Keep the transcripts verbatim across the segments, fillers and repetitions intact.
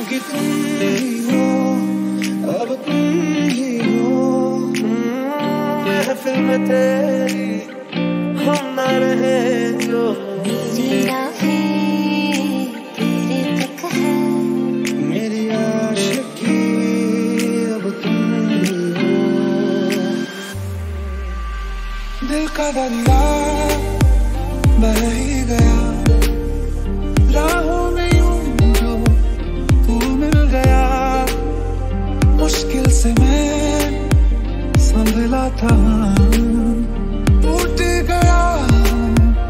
क्योंकि तुम ही हो, अब तुम ही हो। महफिल में तेरी हम ना रहे जो, मेरी राहें तेरे तक है, मेरी आशिकी अब तुम ही हो। दिल का दरिया बह ही गया, राहों में यूं जो तू मिल गया। मुश्किल से मैं संभला था, टूट गया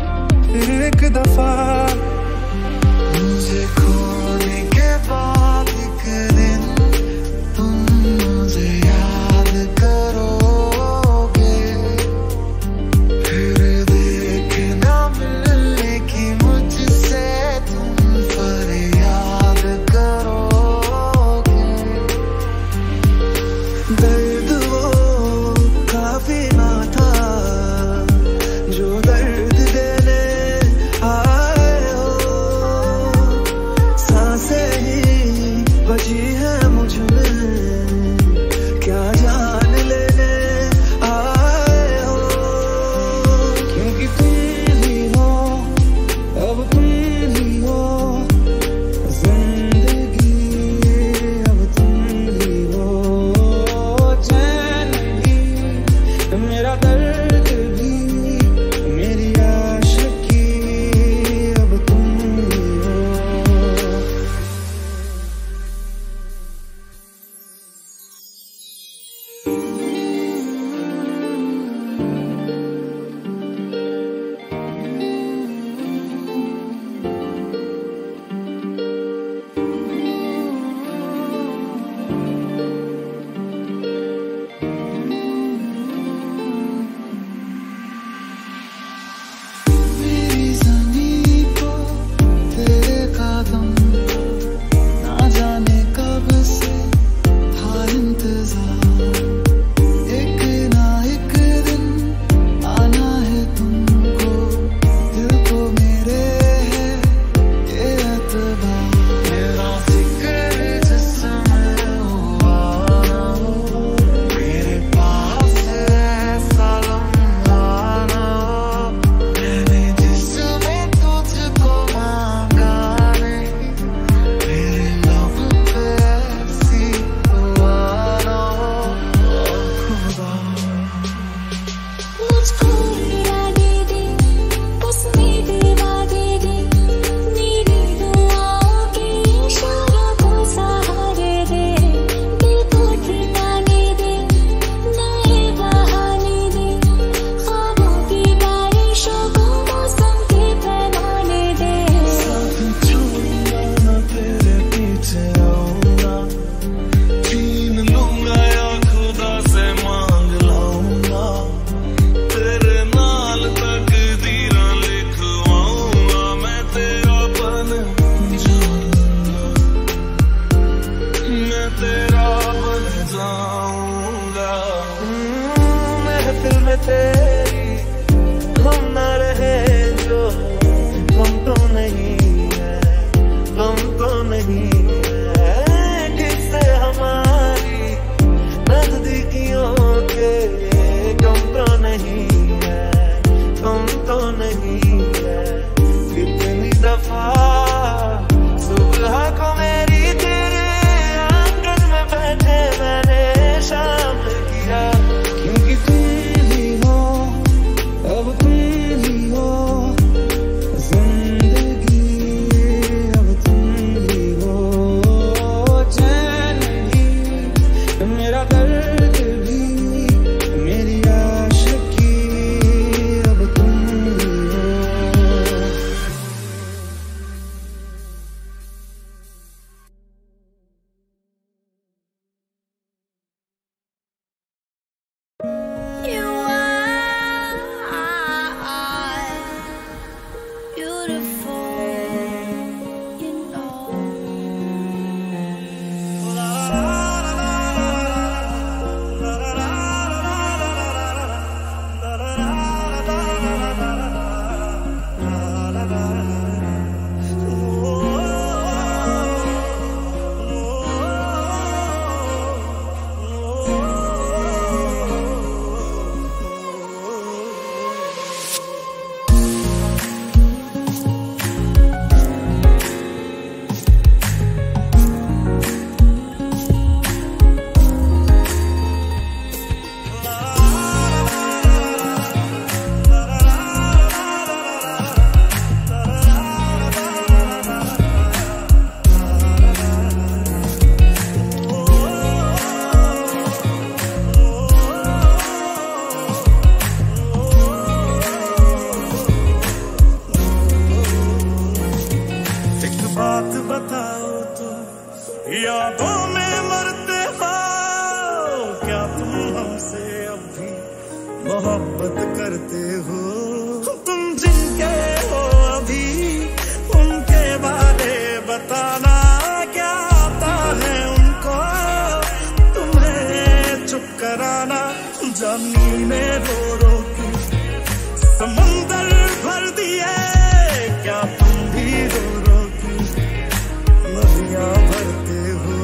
मोहब्बत करते हो। तुम जिनके हो अभी उनके बारे बताना, क्या आता है उनको तुम्हें चुप कराना। जमीन में रो रो के समुंदर भर दिए, क्या तुम भी रो रो के नदियां भरते हो।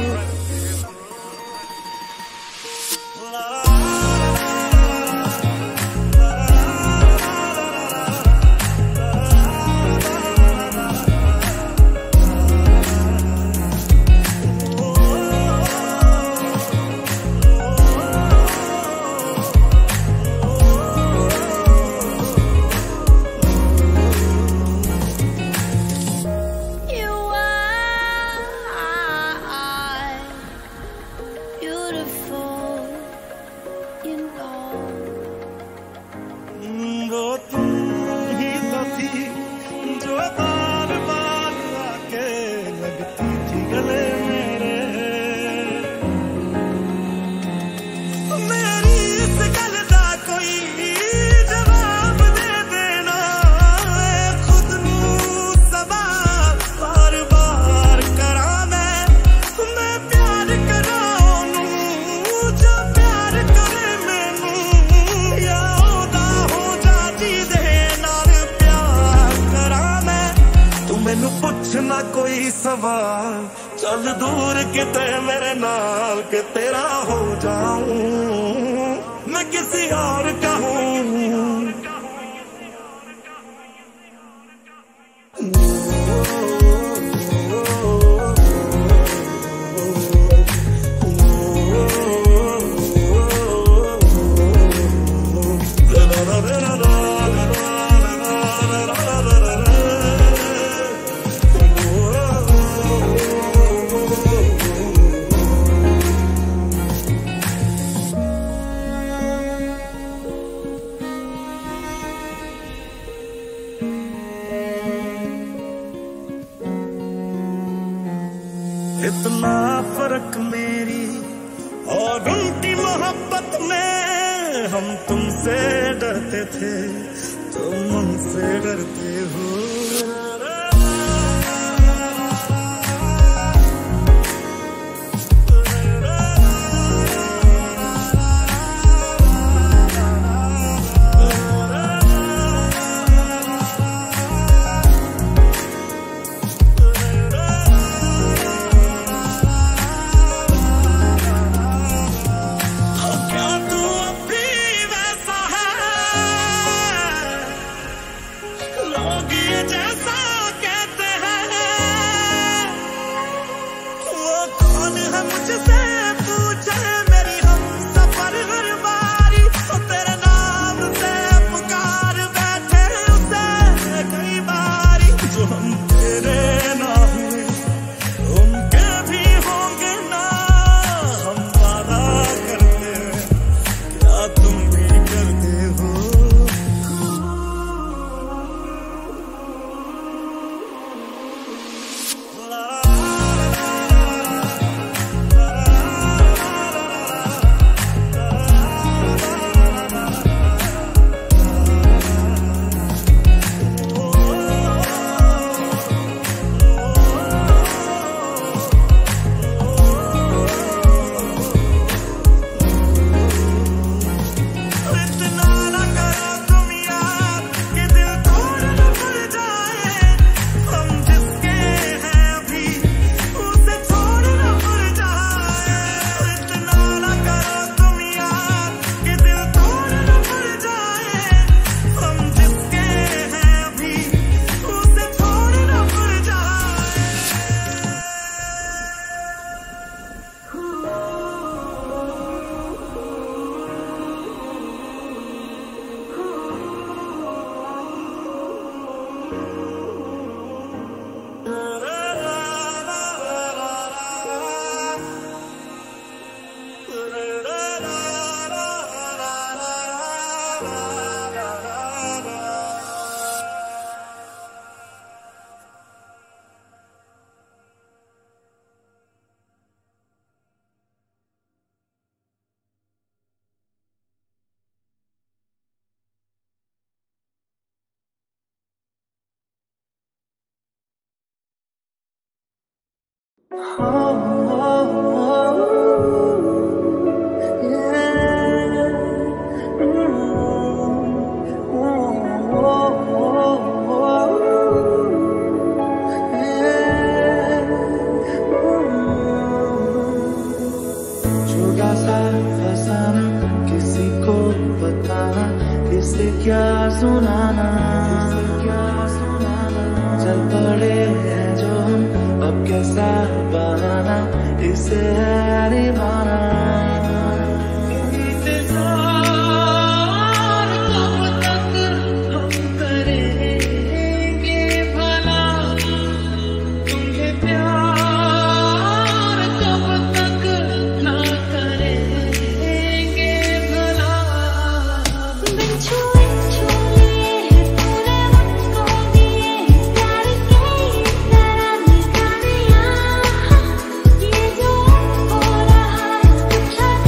वो तुम ही तो थी जो बार बार आके लगती थी गले मेरे। मेरी इस गल का कोई जवाब दे देना, खुद नू सवाल बार बार करा। मैं मैं प्यार करा ओनू जो प्यार करे मैनू, या मैनू पुछना कोई सवाल, चल दूर किते मेरे नाल के तेरा हो जाऊं मैं किसी और का हूं। इतना फर्क मेरी और उनकी मोहब्बत में, हम तुमसे डरते थे तुम हमसे डरते हो। लोग ये छोटा सा फसाना, किसी को बताना, किसे क्या सुनाना, क्या सुनाना। चल पड़े हैं जो हम, अब कैसा बहाना, इसे है निभाना। ये जो हो रहा है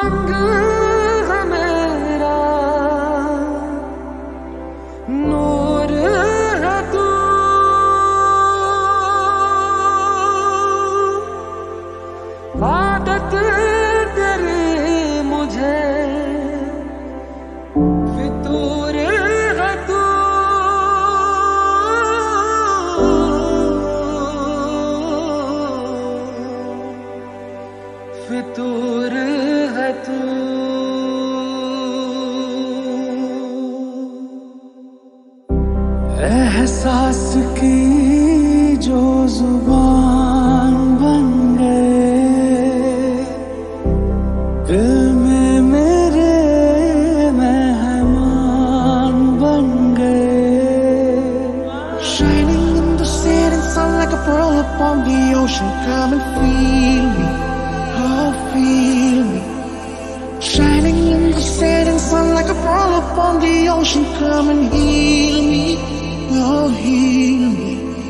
रंग है मेरा, नूर है तू, आदत तेरी मुझे फितूर है तू, फितूर है तू। एहसास की जो जुबान बन गए, दिल में मेरे मेहमान बन गए। Shining in the setting sun like a pearl upon the ocean, come and feel me, oh feel me. Shining in the setting sun like a pearl upon the ocean, come and heal me, oh heal me.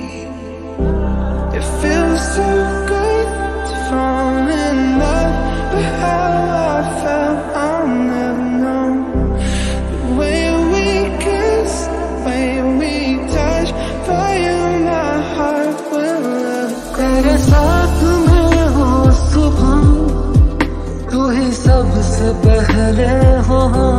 It feels so good to fall in love, but how I felt I'll never know. The way we kiss, the way we touch, for you my heart will love. तेरे साथ में हो सुबह, तू ही सबसे पहले हो,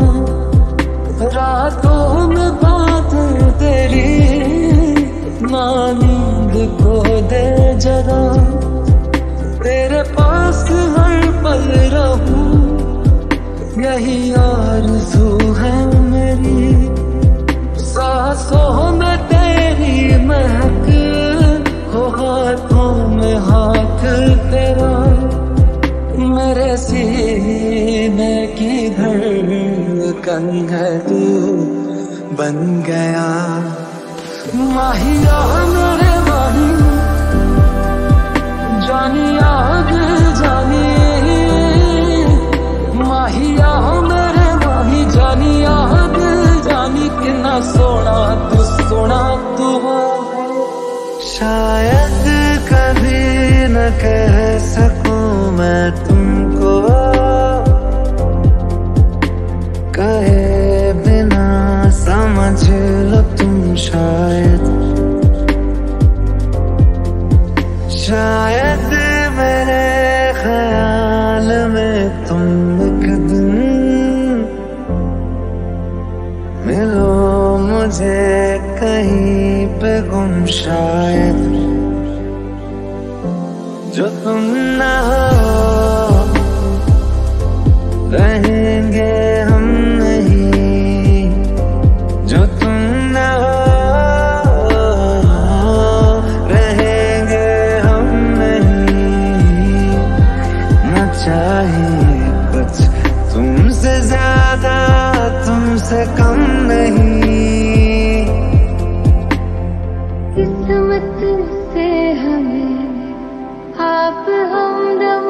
रातों में बातें तेरी, ना नींद को दे जरा, तेरे पास हर पल रहूं, यही आरज़ू है मेरी। सांसों में तेरी महक हो, हाथों में हाथ तेरा, मेरे सीने की धड़कन है तू बन गया। माहिया मेरे माही, जानिया दिल जानी, माहिया मेरे माही, जानिया दिल जानी, कितना सोना तू सोना तू हो। शायद कभी न कह सकूं मैं तुमको, कहे बिना समझ लो तुम शायद, शायद मेरे ख्याल में तुम एक दिन मिलो मुझे कहीं पे गुम, शायद जो तुम ना हो रहेंगे हम नहीं, जो तुम ना हो रहेंगे हम नहीं। न चाहिए कुछ तुमसे ज्यादा, तुमसे कम नहीं। किस्मत से हमें आप हमदम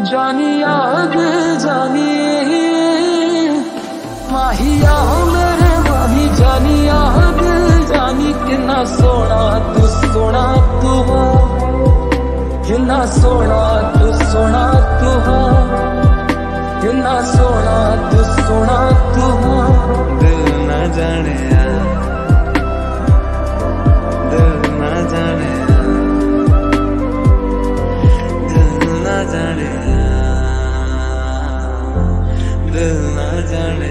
जानिया दिल जानी माहिया मेरे माही जानिया दिल जानी कितना सोना तू सोना तू हो कितना सोना तू सोना तू हो कितना सोना तू सोना तू हो दिल न जाने दिल न जाने दिल न जाने दिल न जाने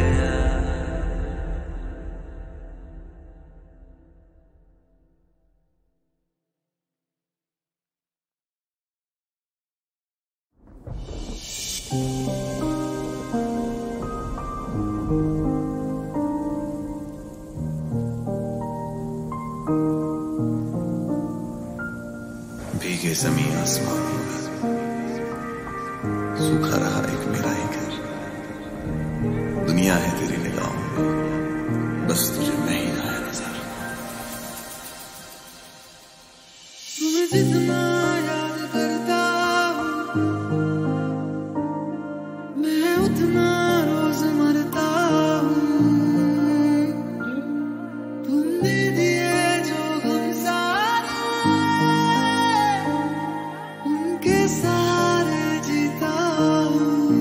भीगे ज़मीं आसमान सूखा रहा एक मेरा ही घर दुनिया है तेरी निगाहों में बस तुझे मैं ही आया नजर तुम्हें जितना याद करता हूँ मैं उतना रोज मरता हूँ तुमने दिए जो गम सारे उनके सारे जीता हूँ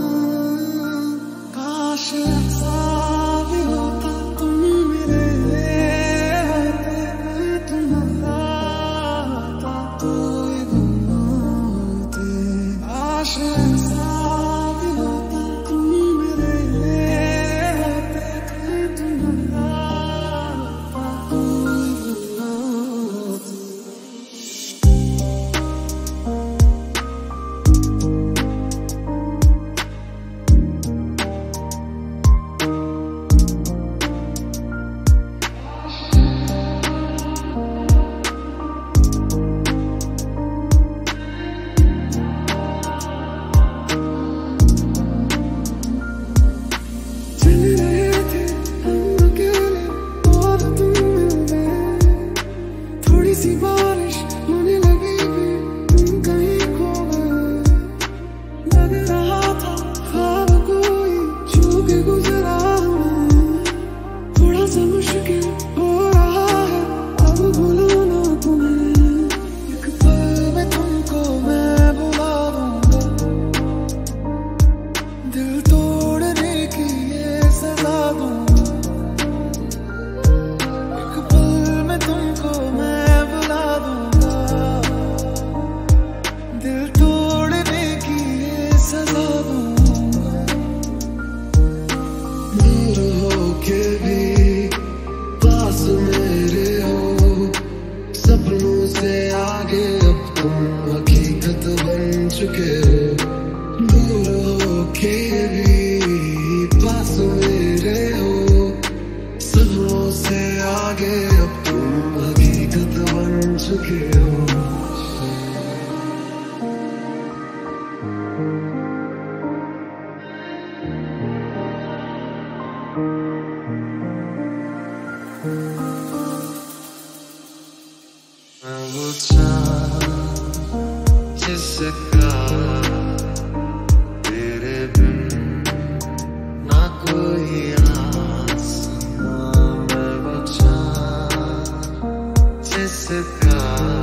काश ऐसा भी होता तुम मेरे होते तुम्हारा होता तो ये गुम होते काश ऐसा भी होता तुम मेरे होते तुम्हारा होता तो ये गुम होते चल रहे थे हम अकेले और तुम मिल गए थोड़ी सी बारिश होने लगी भी तुम कहीं खो गए लग रहा था ख्वाब कोई छू के गुजरा हमें थोड़ा सा मुश्किल हो रहा है अब भुलाना तुम्हें एक पल में तुमको मैं बुला दूंगा दिल तोड़ने की ये सजा दूंगा एक पल में तुमको मैं बुला दूंगा दिल तोड़ने की ये सजा दूंगा दूर हो के भी पास मेरे हो सपनों से आगे अब तुम हकीकत बन चुके हो दूर हो के भी पास मेरे हो सपनों से आगे अब तुम हकीकत बन चुके हो मैं वो चाँद जिसका तेरे बिन ना कोई आसमां मैं वो चाँद जिसका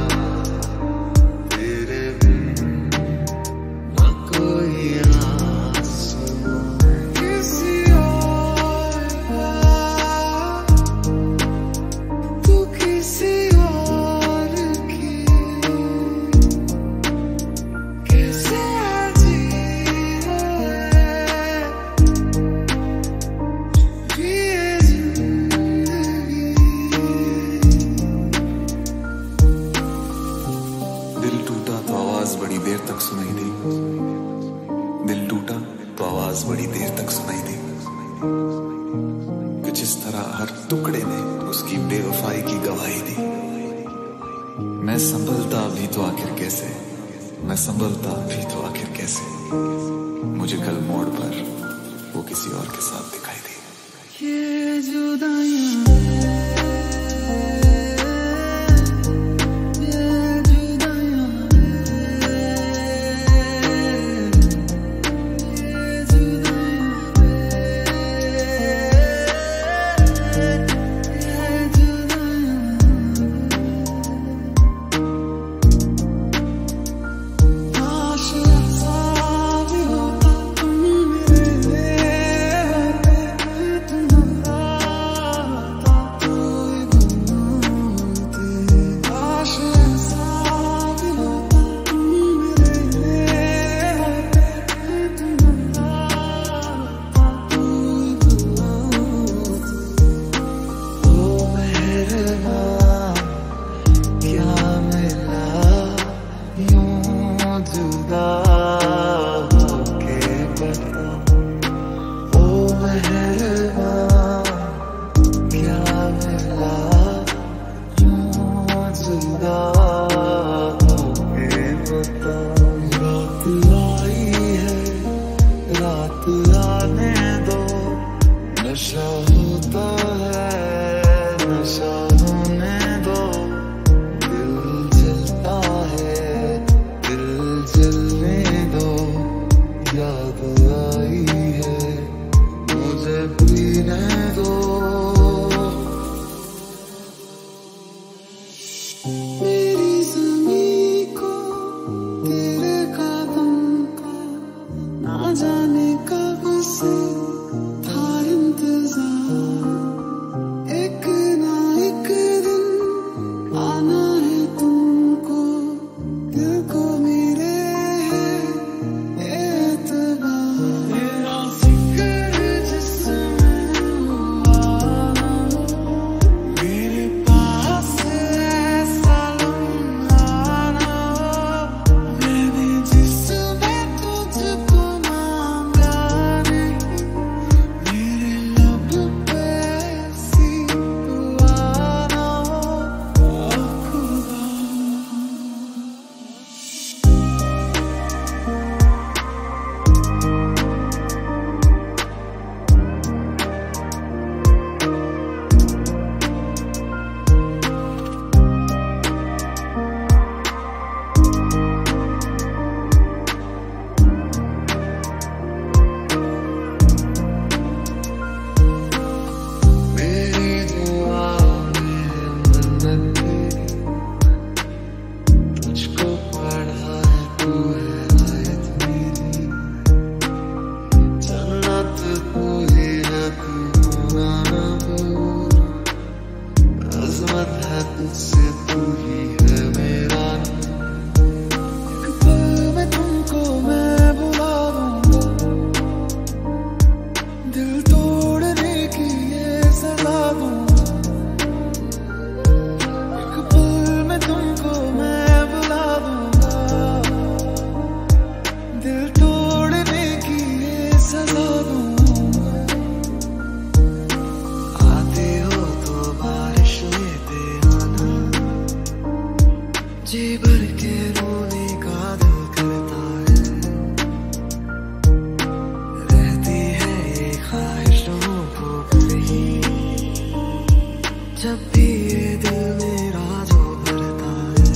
तेरे बिन ना कोई आसमां किसी और का तू किसी और की कैसे जी रहे ये जिंदगी दिल टूटा तो आवाज बड़ी देर तक सुनाई दी दिल टूटा तो आवाज बड़ी देर तक सुनाई दी कुछ इस तरह हर टुकड़े ने उसकी बेवफाई की गवाही दी मैं संभलता भी तो आखिर कैसे मैं संभलता भी तो आखिर कैसे मुझे कल मोड़ पर वो किसी और के साथ दिखाई दी ये जुदाइयां ये जुदाइयां जुदा होके बता ओ मेहरबान क्या मिला यूं जुदा होके बता रात आई है रात आने दो नशा होता है नशा होने दो दिल जलता है दिल जलने दो याद आई है मुझे पीने दो मेरी ज़मीं को तेरे कदम का ना जाने कब से था इंतजार एक ना एक दिन आना है तुमको दिल को मेरे है एतबार मेरा जिक्र जिसमें हुआ मेरे पास ऐसा लम्हा ना मैंने जिसमें तुझको मांगा नहीं मेरे लब पे ऐसी दुआ ना हो खुदा मेरी दुआ में मन्नत तेरी मुझको पढ़ा है तू है आयत मेरी जन्नत तू ही है तू ना भूल अज़मत है तुझसे तू ही है मेरा एक पल में तुमको मैं बुला दूंगा दिल तोड़ने की ये सजा दूंगा एक पल में तुमको मैं बुला दूंगा दिल तोड़ने की ये सजा दूंगा आते हो तो बारिश लेते आना जी भर के रोने का दिल करता है रहती है ये ख्वाहिशों को पूरी जब भी ये दिल मेरा जो भरता है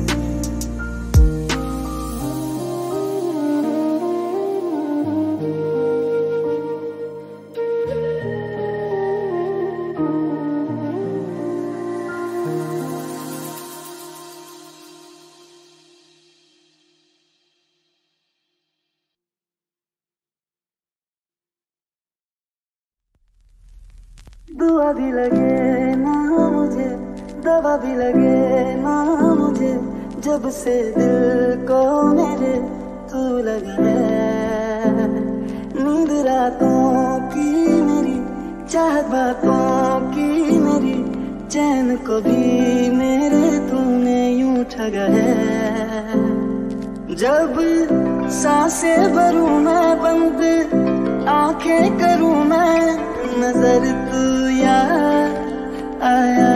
दुआ भी लगे ना मुझे दवा भी लगे ना मुझे जब से दिल को मेरे तू लगा है नींद रातों की मेरी चाहत बातों की मेरी चैन को भी मेरे तूने यूं ठगा है जब सांसें भरूं मैं बंद आंखें करूं मैं नजर तू याद आया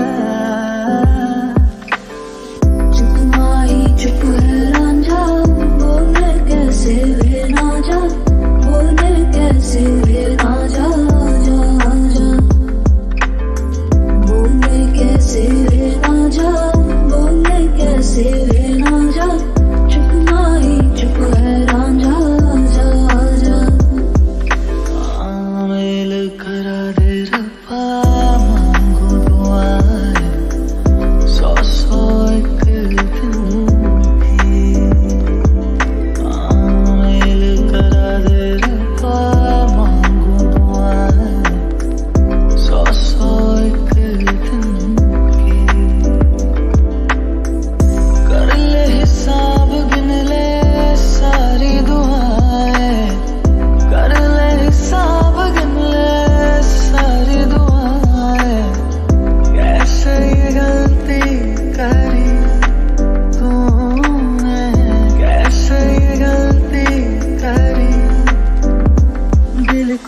चुप माही चुप है रांझा बोले कैसे वे ना जा बोले कैसे वे ना जा जा जा बोले कैसे वे ना जा बोले कैसे वे ना जा चुप माही चुप है रांझा जा जा कामिल करा दे रब्बा मांगो दुआएं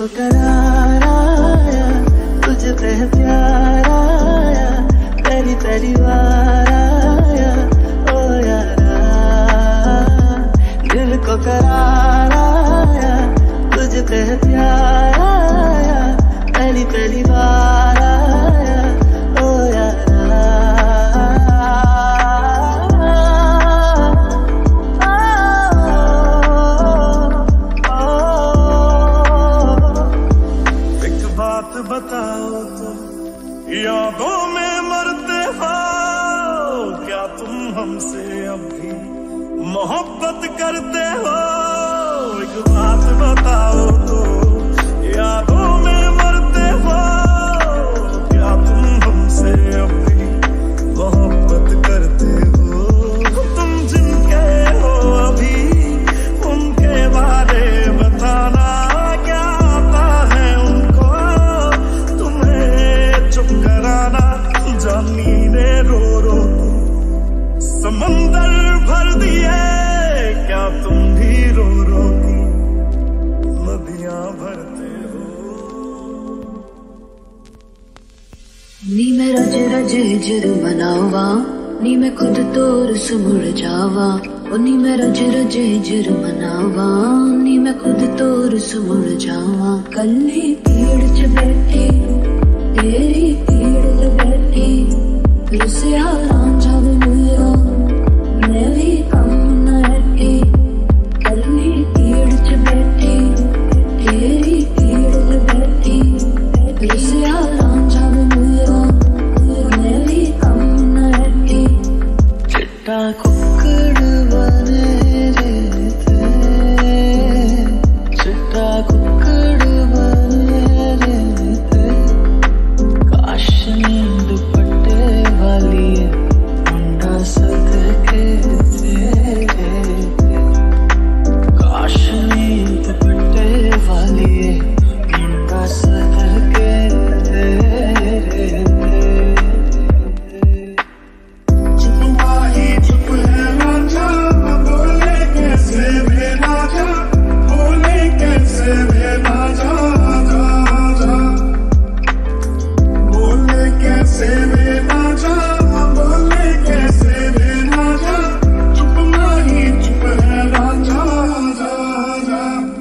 को करार आया, तुझ पे प्यार आया, पहली पहली बार आया ओ यारा। दिल को करार आया, तुझ पे प्यार आया, पहली पहली बार आया ओ यारा। बताओ तो यादों में मरते हो क्या तुम हमसे अब भी मोहब्बत करते हो? एक बात बताओ तो यादों में मरते हो क्या तुम हमसे अब भी मोहब्बत करते हो? तुम जिनके हो अभी उनके बारे बताना, नीने रो रो समंदर भर दिए क्या तुम भी रो रो की नदियां भरते हो? नी मैं रज रज हिजर मनावा, नी मैं खुद तोर सुमुड़ जावा। ओ नी मैं रज रज हिजर मनावा, नी मैं खुद तोर सुमुड़ जावा। कल्ली पीड़ च बैठी तेरी पीड़ च बैठी, रुसिया रांझा वे मेरा मैं भी कम न हटी। कल्ली पीड़ च बैठी तेरी पीड़ च बैठी, रुसिया रांझा वे मेरा मैं भी कम न हटी। चिट्टा कुक्कड़ बने रे थे, चिट्टा कुक्कड़ बने रे थे। काश दुपट्टे वाली मुंडा सदके थे, काश दुपट्टे वाली मुंडा सदके थे। चुप माही चुप है राजा, बोले कैसे वे राजा, बोले कैसे वे राजा, बोले कैसे वे राजा, बोले कैसे वे राजा। चुप माही चुप है राजा, राजा।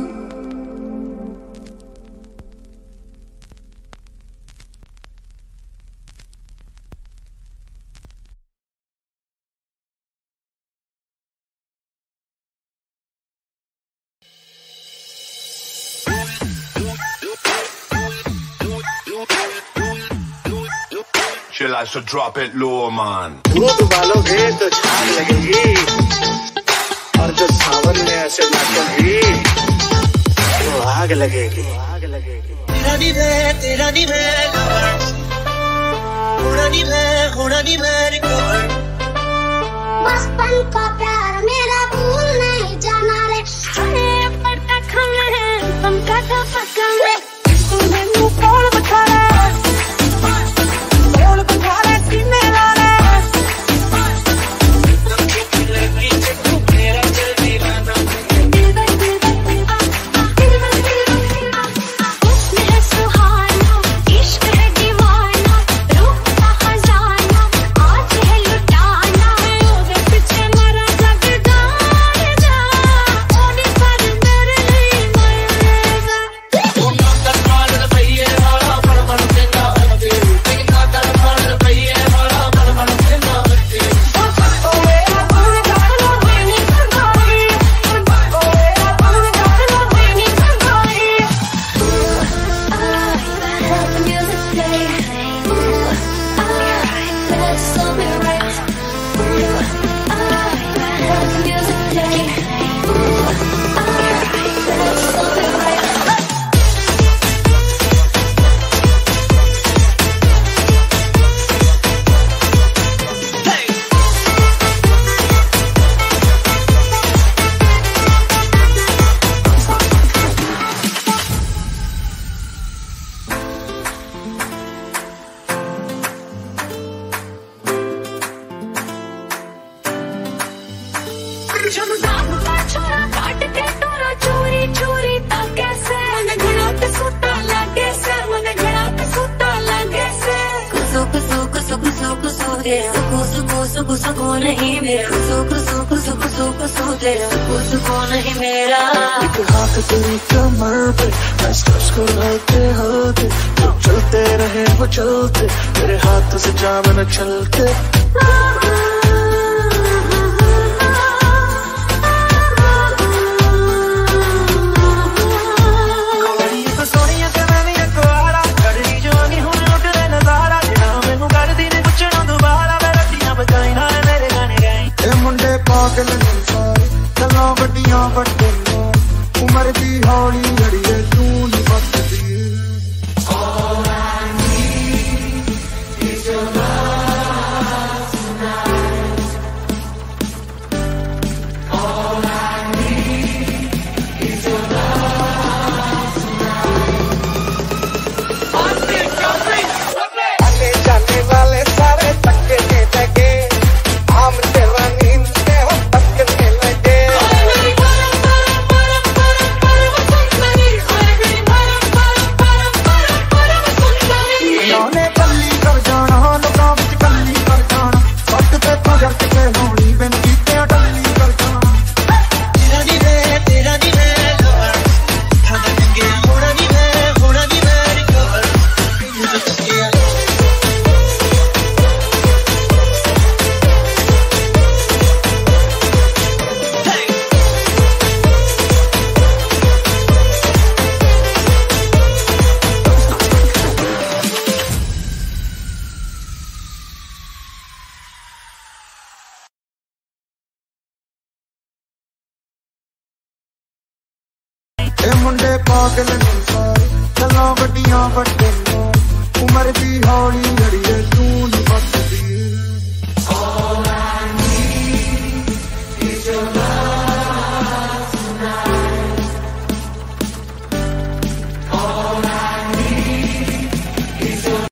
She likes to drop it low, man. दूध उबालोगे तो झाग लगेगी, और जो सावन में ऐसे नाचोगी तो आग लगेगी। तेरा नी मैं तेरा नी मैं लवर, होना नी मैं होना नी मैं रिकवर। बचपन का प्यार मेरा भूल नहीं जाना रे, अरे पट्टा खाना है तुम का था पक्का रे। तुम्हें मुंह तोड़ बता रे, तोड़ बता रे सीने ला रे। मेरा दिल दीवाना, हुस्न है सुहाना, इश्क है दीवाना, रूह का खजाना, आज है लुटाना। पीछे मरा जग जाएगा, होने पर मेरे लिए मरेगा। कुसुको नहीं मेरा, कुसु कुसु कुसु कुसु कुसु तेरा, कुसुको नहीं मेरा। एक हाथ तेरी कमर पे मैं स्पर्श को हल्के हल्के, जो चलते रहे वो चलते, तेरे हाथ से जाम न चलते। पागल नहीं सारे चलो गड्डियां बड़े उम्र दी हौली घड़ी है तू नहीं बचती। All I need is your love tonight. All I need is your love tonight. आने जाने वाले सारे धक्के लगे, हम तेरा नींद में हो तकने लगे। इन्होंने कल्ली कर जाना, लोगों विच कल्ली कर जाना, वक्त ते पगर के होनी बिन कीते टल्ली कर जाना। तेरा नी मैं तेरा नी मैं लवर, खाना लगे होना नी मैं होना नी मैं रिकवर। मुंडे पागल नहीं सारे चलो गड्डियां बड़े उम्र दी हौली घड़ी है तू नहीं बचती। All I need is your love tonight. All I need is your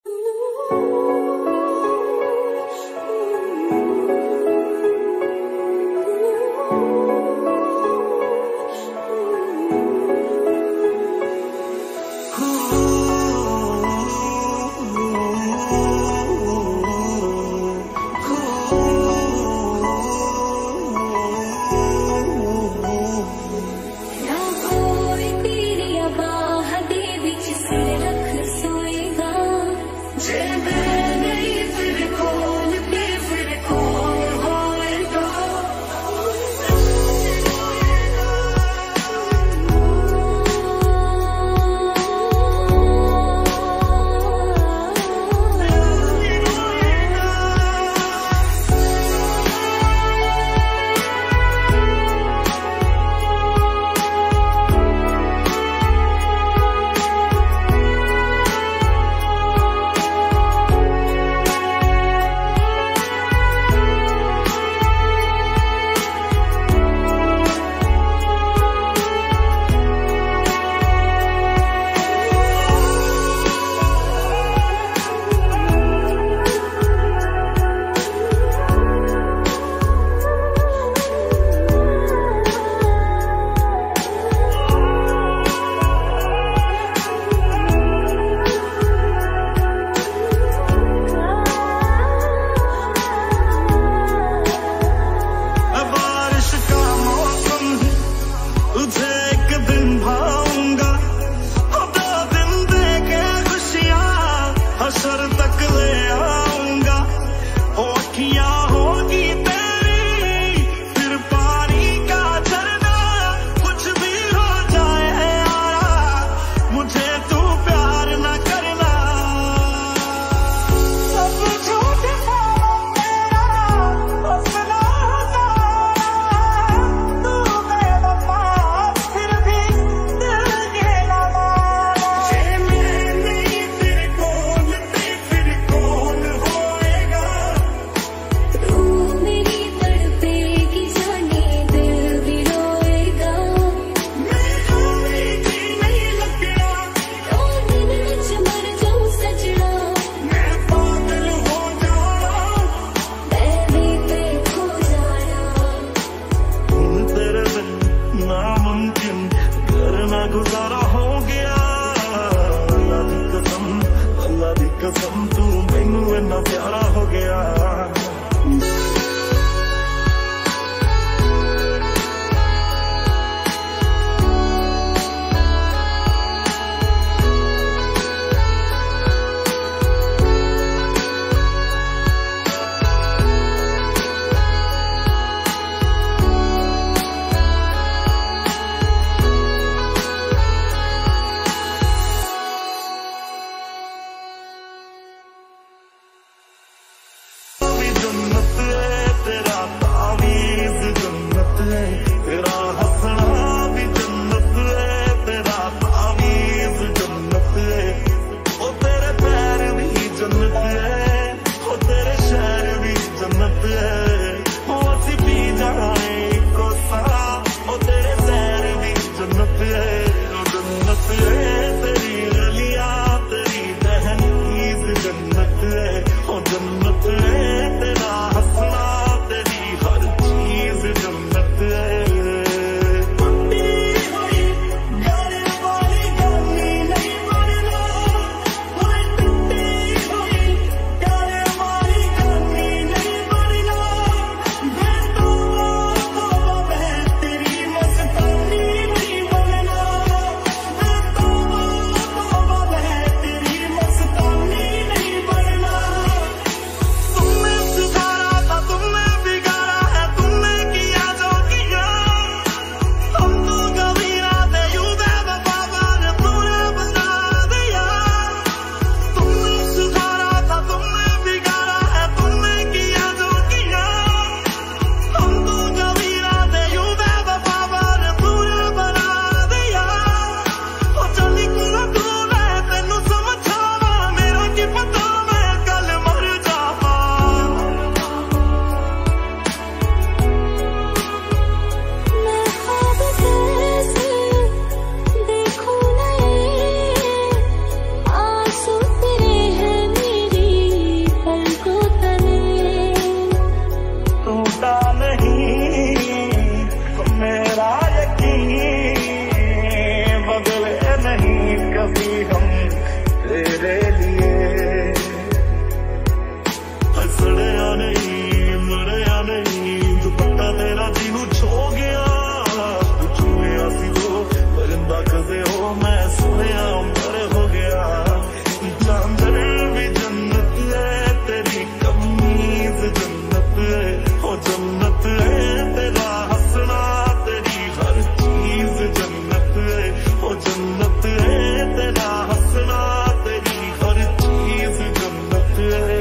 कसम तू मैनू इन्ना प्यारा हो गया। अभी हम तेरे लिए। हंसड़िया नहीं मड़िया नहीं दुपट्टा तेरा जीनू छो गया, छुआ सी जो परिंदा कदे हो मैं सोया उम्र हो गया। चांदर भी जन्नत है तेरी कमीज जन्नत है, हो जन्नत है तेरा हंसना तेरी हर चीज जन्नत है, हो जन्नत है तेरा हंसना तेरी हर चीज जन्नत है।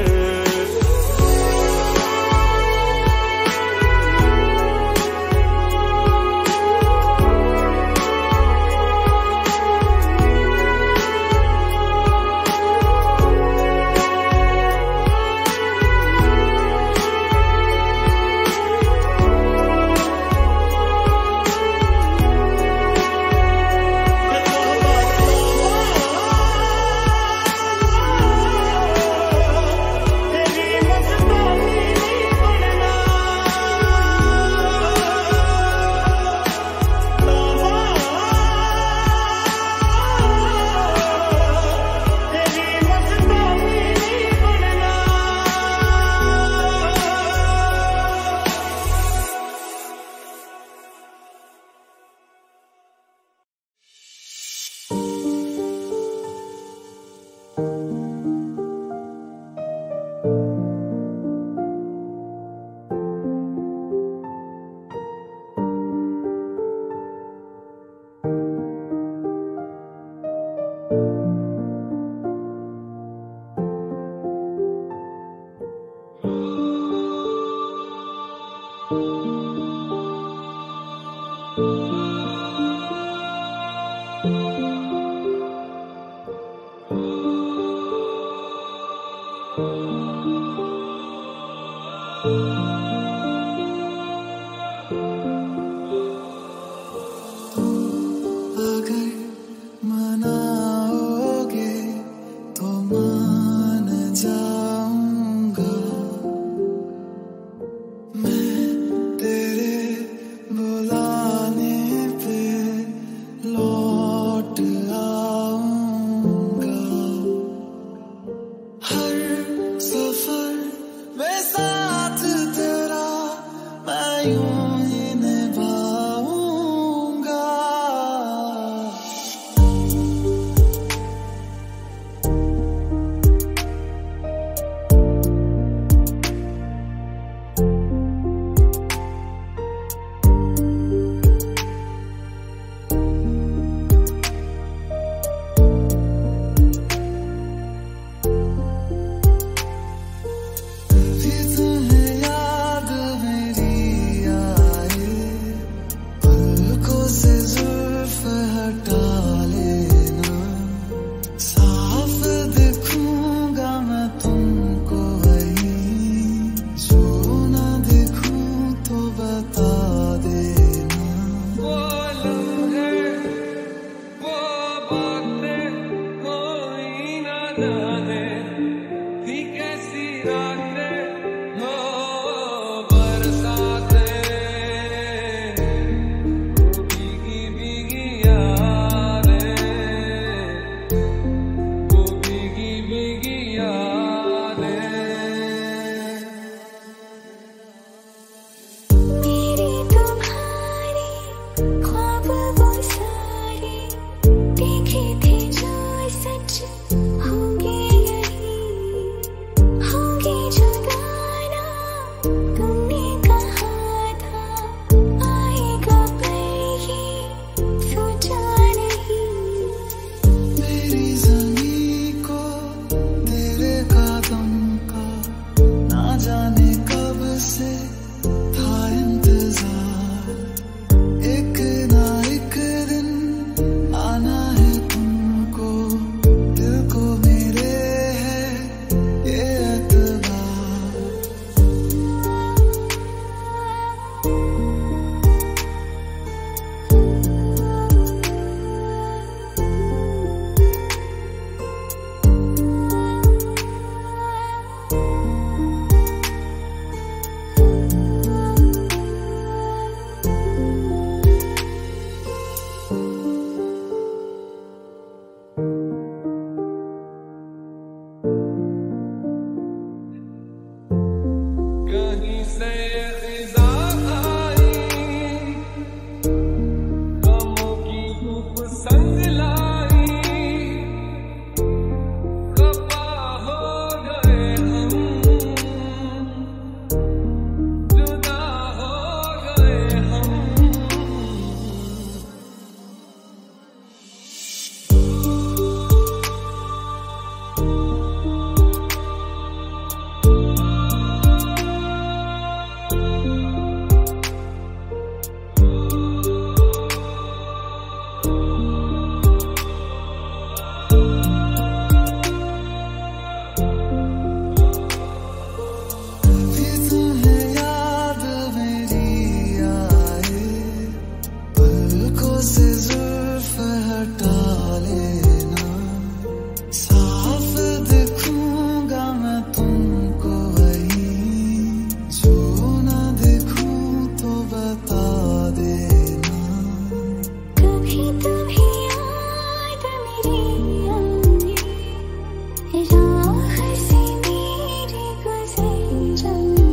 से जुल्फ हटा लेना, साफ दिखूंगा मैं तुमको वही, जो ना दिखूं तो बता देना। कभी कभी याद मेरी आई, राह से मेरी गुजर जाए।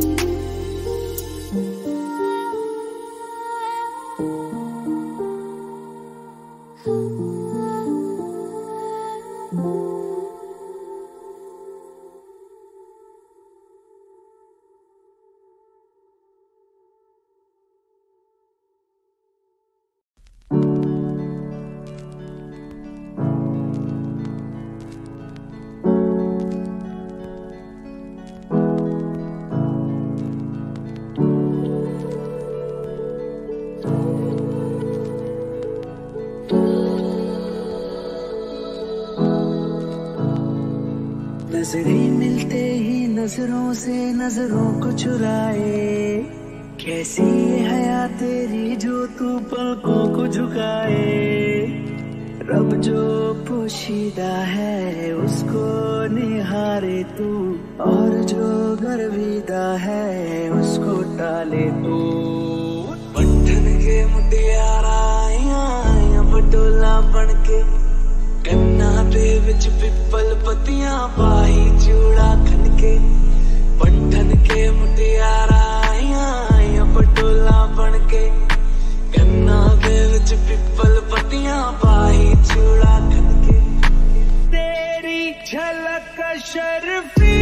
नजरें मिलते ही नजरों से नजरों को चुराए, कैसी ये हया तेरी जो तू पलकों को झुकाए। रब जो पोशीदा है उसको निहारे तू, और जो गर्विदा है उसको टाले तू। पट्टन के मुटियारा आया पटोला बनके, कन्ना दे विच पिपल पतियां पाई चूड़ा खनके। पट्टन के मुटियारा आया पटोला बनके, कन्ना दे विच पिपल पतियां पाई चूड़ा खनके। तेरी झलक शर्फी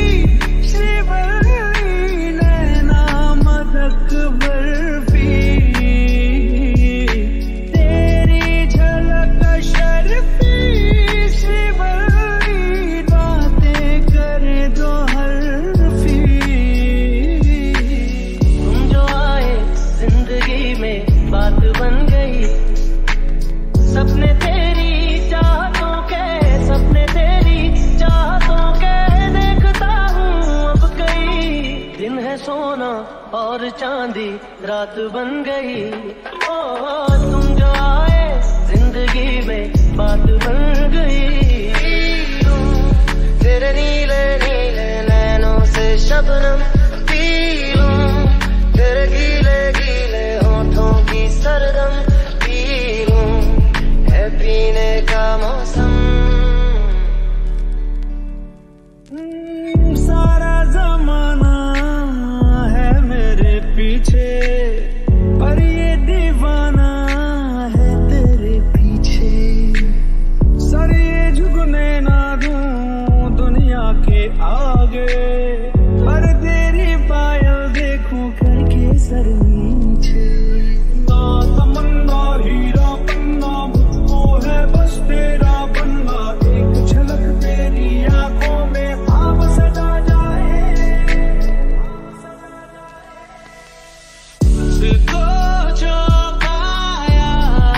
शिवली नैना मदक बर्फी, तेरी झलक शर्फी शिवली बातें करे दो हरफी। तुम जो आए जिंदगी में बात बन गई, सपने तेरी चाहतों के, सपने तेरी चाहतों के देखता हूँ अब कई। दिन है सोना और चांदी रात बन गई। ओ तुम जो आए जिंदगी में बात बन गई। तेरे नीले नीले नैनों से शबनम पी लूं, तेरे गीले गीले होठों की सरगम पी लूं, है पीने का मौसम। सारा जमाना है मेरे पीछे, पर ये दीवाना है तेरे पीछे। सर ये झुकने ना दूं दुनिया के आगे, पर तेरी पायल देखूं करके सर नीचे। ना तमन्ना हीरा पन्ना मुझको है बस तेरा बनना, एक झलक तेरी आंखों में भाव सजा जाए। तुझको जो पाया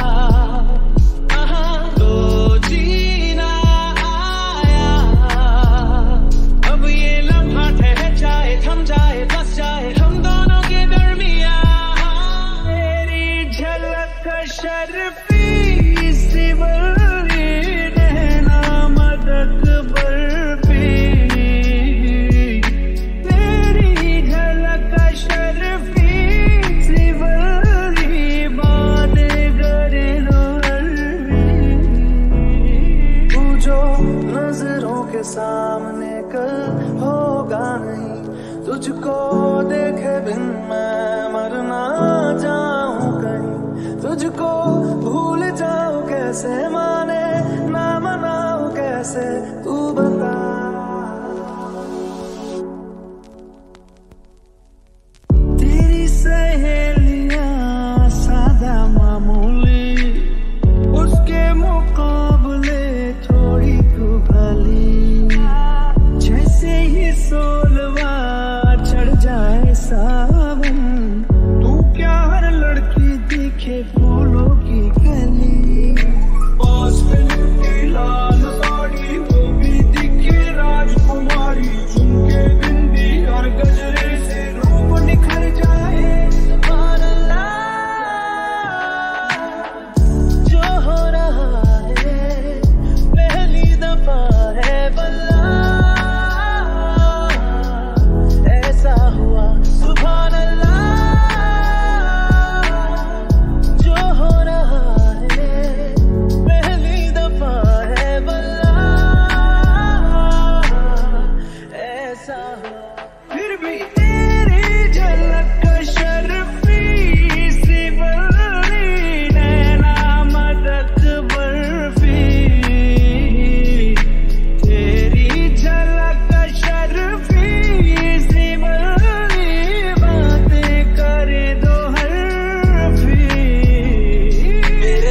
तो जीना आया, अब ये लम्हा ठहर जाए, थम जाए, बस जाए हम दोनों के दरमिया। तेरी झलक शर्फी शिवली नैना मदक बर्फी, तेरी झलक शर्फी शिवली बातें करे दो हरफी। तू जो नजरों के सामने कल होगा नहीं, तुझको देखे बिन मैं मर ना जाऊं कहीं। तुझको भूल जाऊं कैसे, माने ना मनाऊं कैसे, तू बता। तेरी सहेलियां सादा मामूली, उसके मुकाबले थोड़ी तू भली। जैसे ही सोलवा चढ़ जाए सावन, तू क्या हर लड़की दिखे फूलों की गली।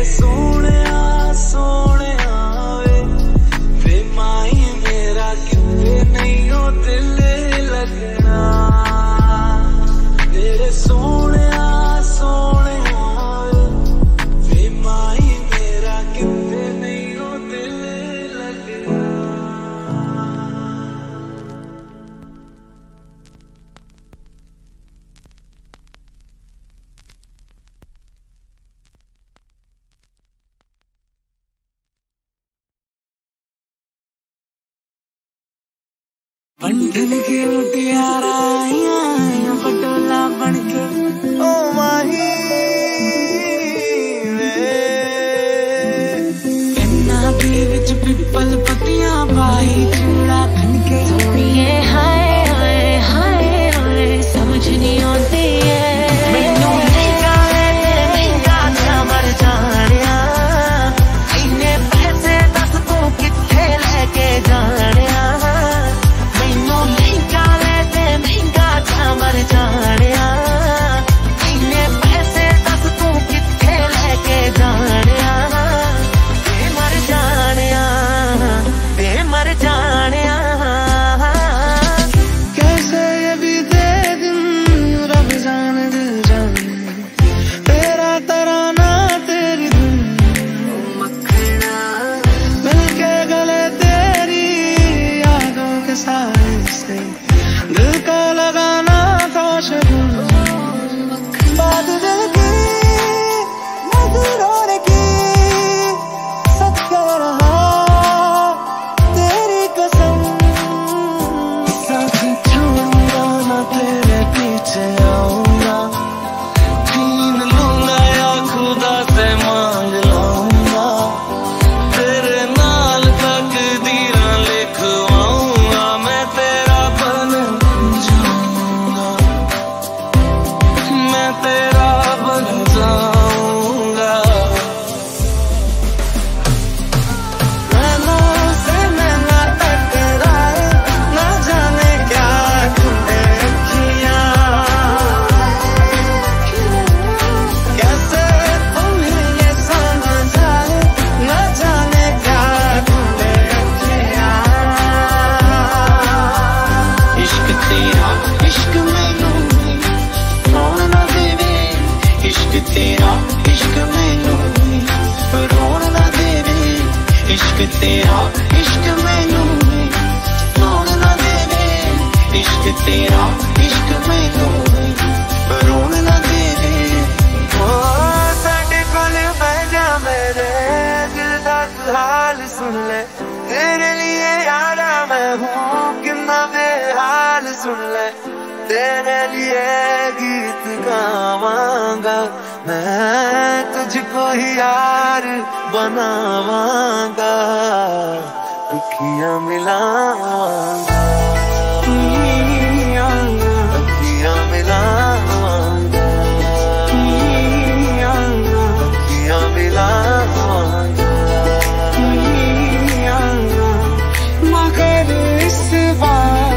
सोने सोने वे वे माही मेरा कितने नहीं हो दिल लगना तेरे सोने सोने वे माही मेरा कितने नहीं हो दिल लगना बंधन के मुटियारा आया पटोला बनके ओ माही इन्ना भी विच पिपल पतियां पाई चूड़ा बनके सोनिए हाय हाय हाय हाय समझ नहीं आती है मैनू महंगा है ते महंगा था मर जानिया इन्ने पैसे दस तू किथे लेके जानिया मर जानिया इन्ने पैसे दस तू किथे लेके जानिया ते मर जानिया ते मर जानिया कैसे ये भी दे दिन रब जाने दिल जाने तेरा तराना तेरी धुन मखना मिलके गले तेरी यादों के साए से दिल का लगाना बात दिल की नजरों की सच कह रहा तेरी कसम साथ छोड़ूंगा ना तेरे पीछे आऊंगा छीन लूंगा या खुदा से मांग लाऊंगा तेरे नाल तकदीरां लिखवाऊंगा मैं तेरा बन जाऊंगा मैं तेरा बन जाऊंगा नैनों से नैना टकराए न जाने क्या ढूंढे अखियां कैसे तुम्हें ये समझ आए न जाने क्या ढूंढे अखियां इश्क तेरा इश्क मैनू रोन ना देवे इश्क तेरा इश्क मैनू रोन ना देवे इश्क तेरा इश्क मैनू रोन ना देवे इश्क तेरा इश्क मैनू रोन ना देवे ओ साडे कोल बह जा मेरे दिल दा हाल सुन ले तेरे लिए यारा मैं हूँ कितना बेहाल सुन ले तेरे लिए गीत गावांगा मैं तुझको ही यार बनावांगा दुखियां मिलावांगा दुखियां मिलावांगा दुखियां मिलावांगा मगर इस बार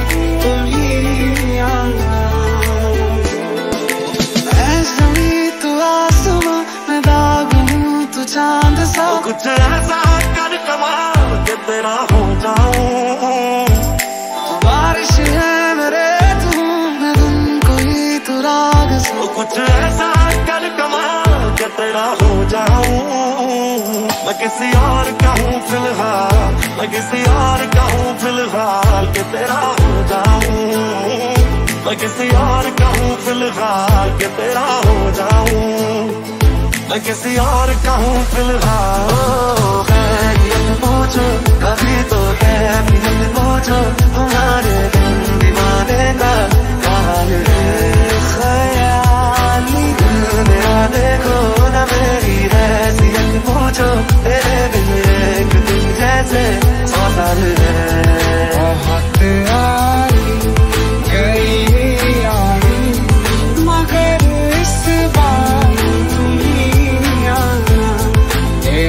चांद सा कुछ ऐसा कर कमाल के तेरा हो जाऊं बारिश है मेरे तू मैं तुम कोई तो राग सा कुछ ऐसा कर कमाल के तेरा हो जाऊं मैं किसी और का हूँ फिलहाल मैं किसी और का हूँ फिलहाल के तेरा हो जाऊं मैं किसी और का हूँ फिलहाल के तेरा हो जाऊं मैं किसी और का हूँ फिलहाल खैरियत पूछो कभी तो कैफियत पूछो तुम्हारे बिन दीवाने का हाल है ख्याली मेरा देखो न मेरी हैसियत पूछो तेरे बिन एक दिन जैसे सौ साल है बहुत आई गई आई मगर इस बार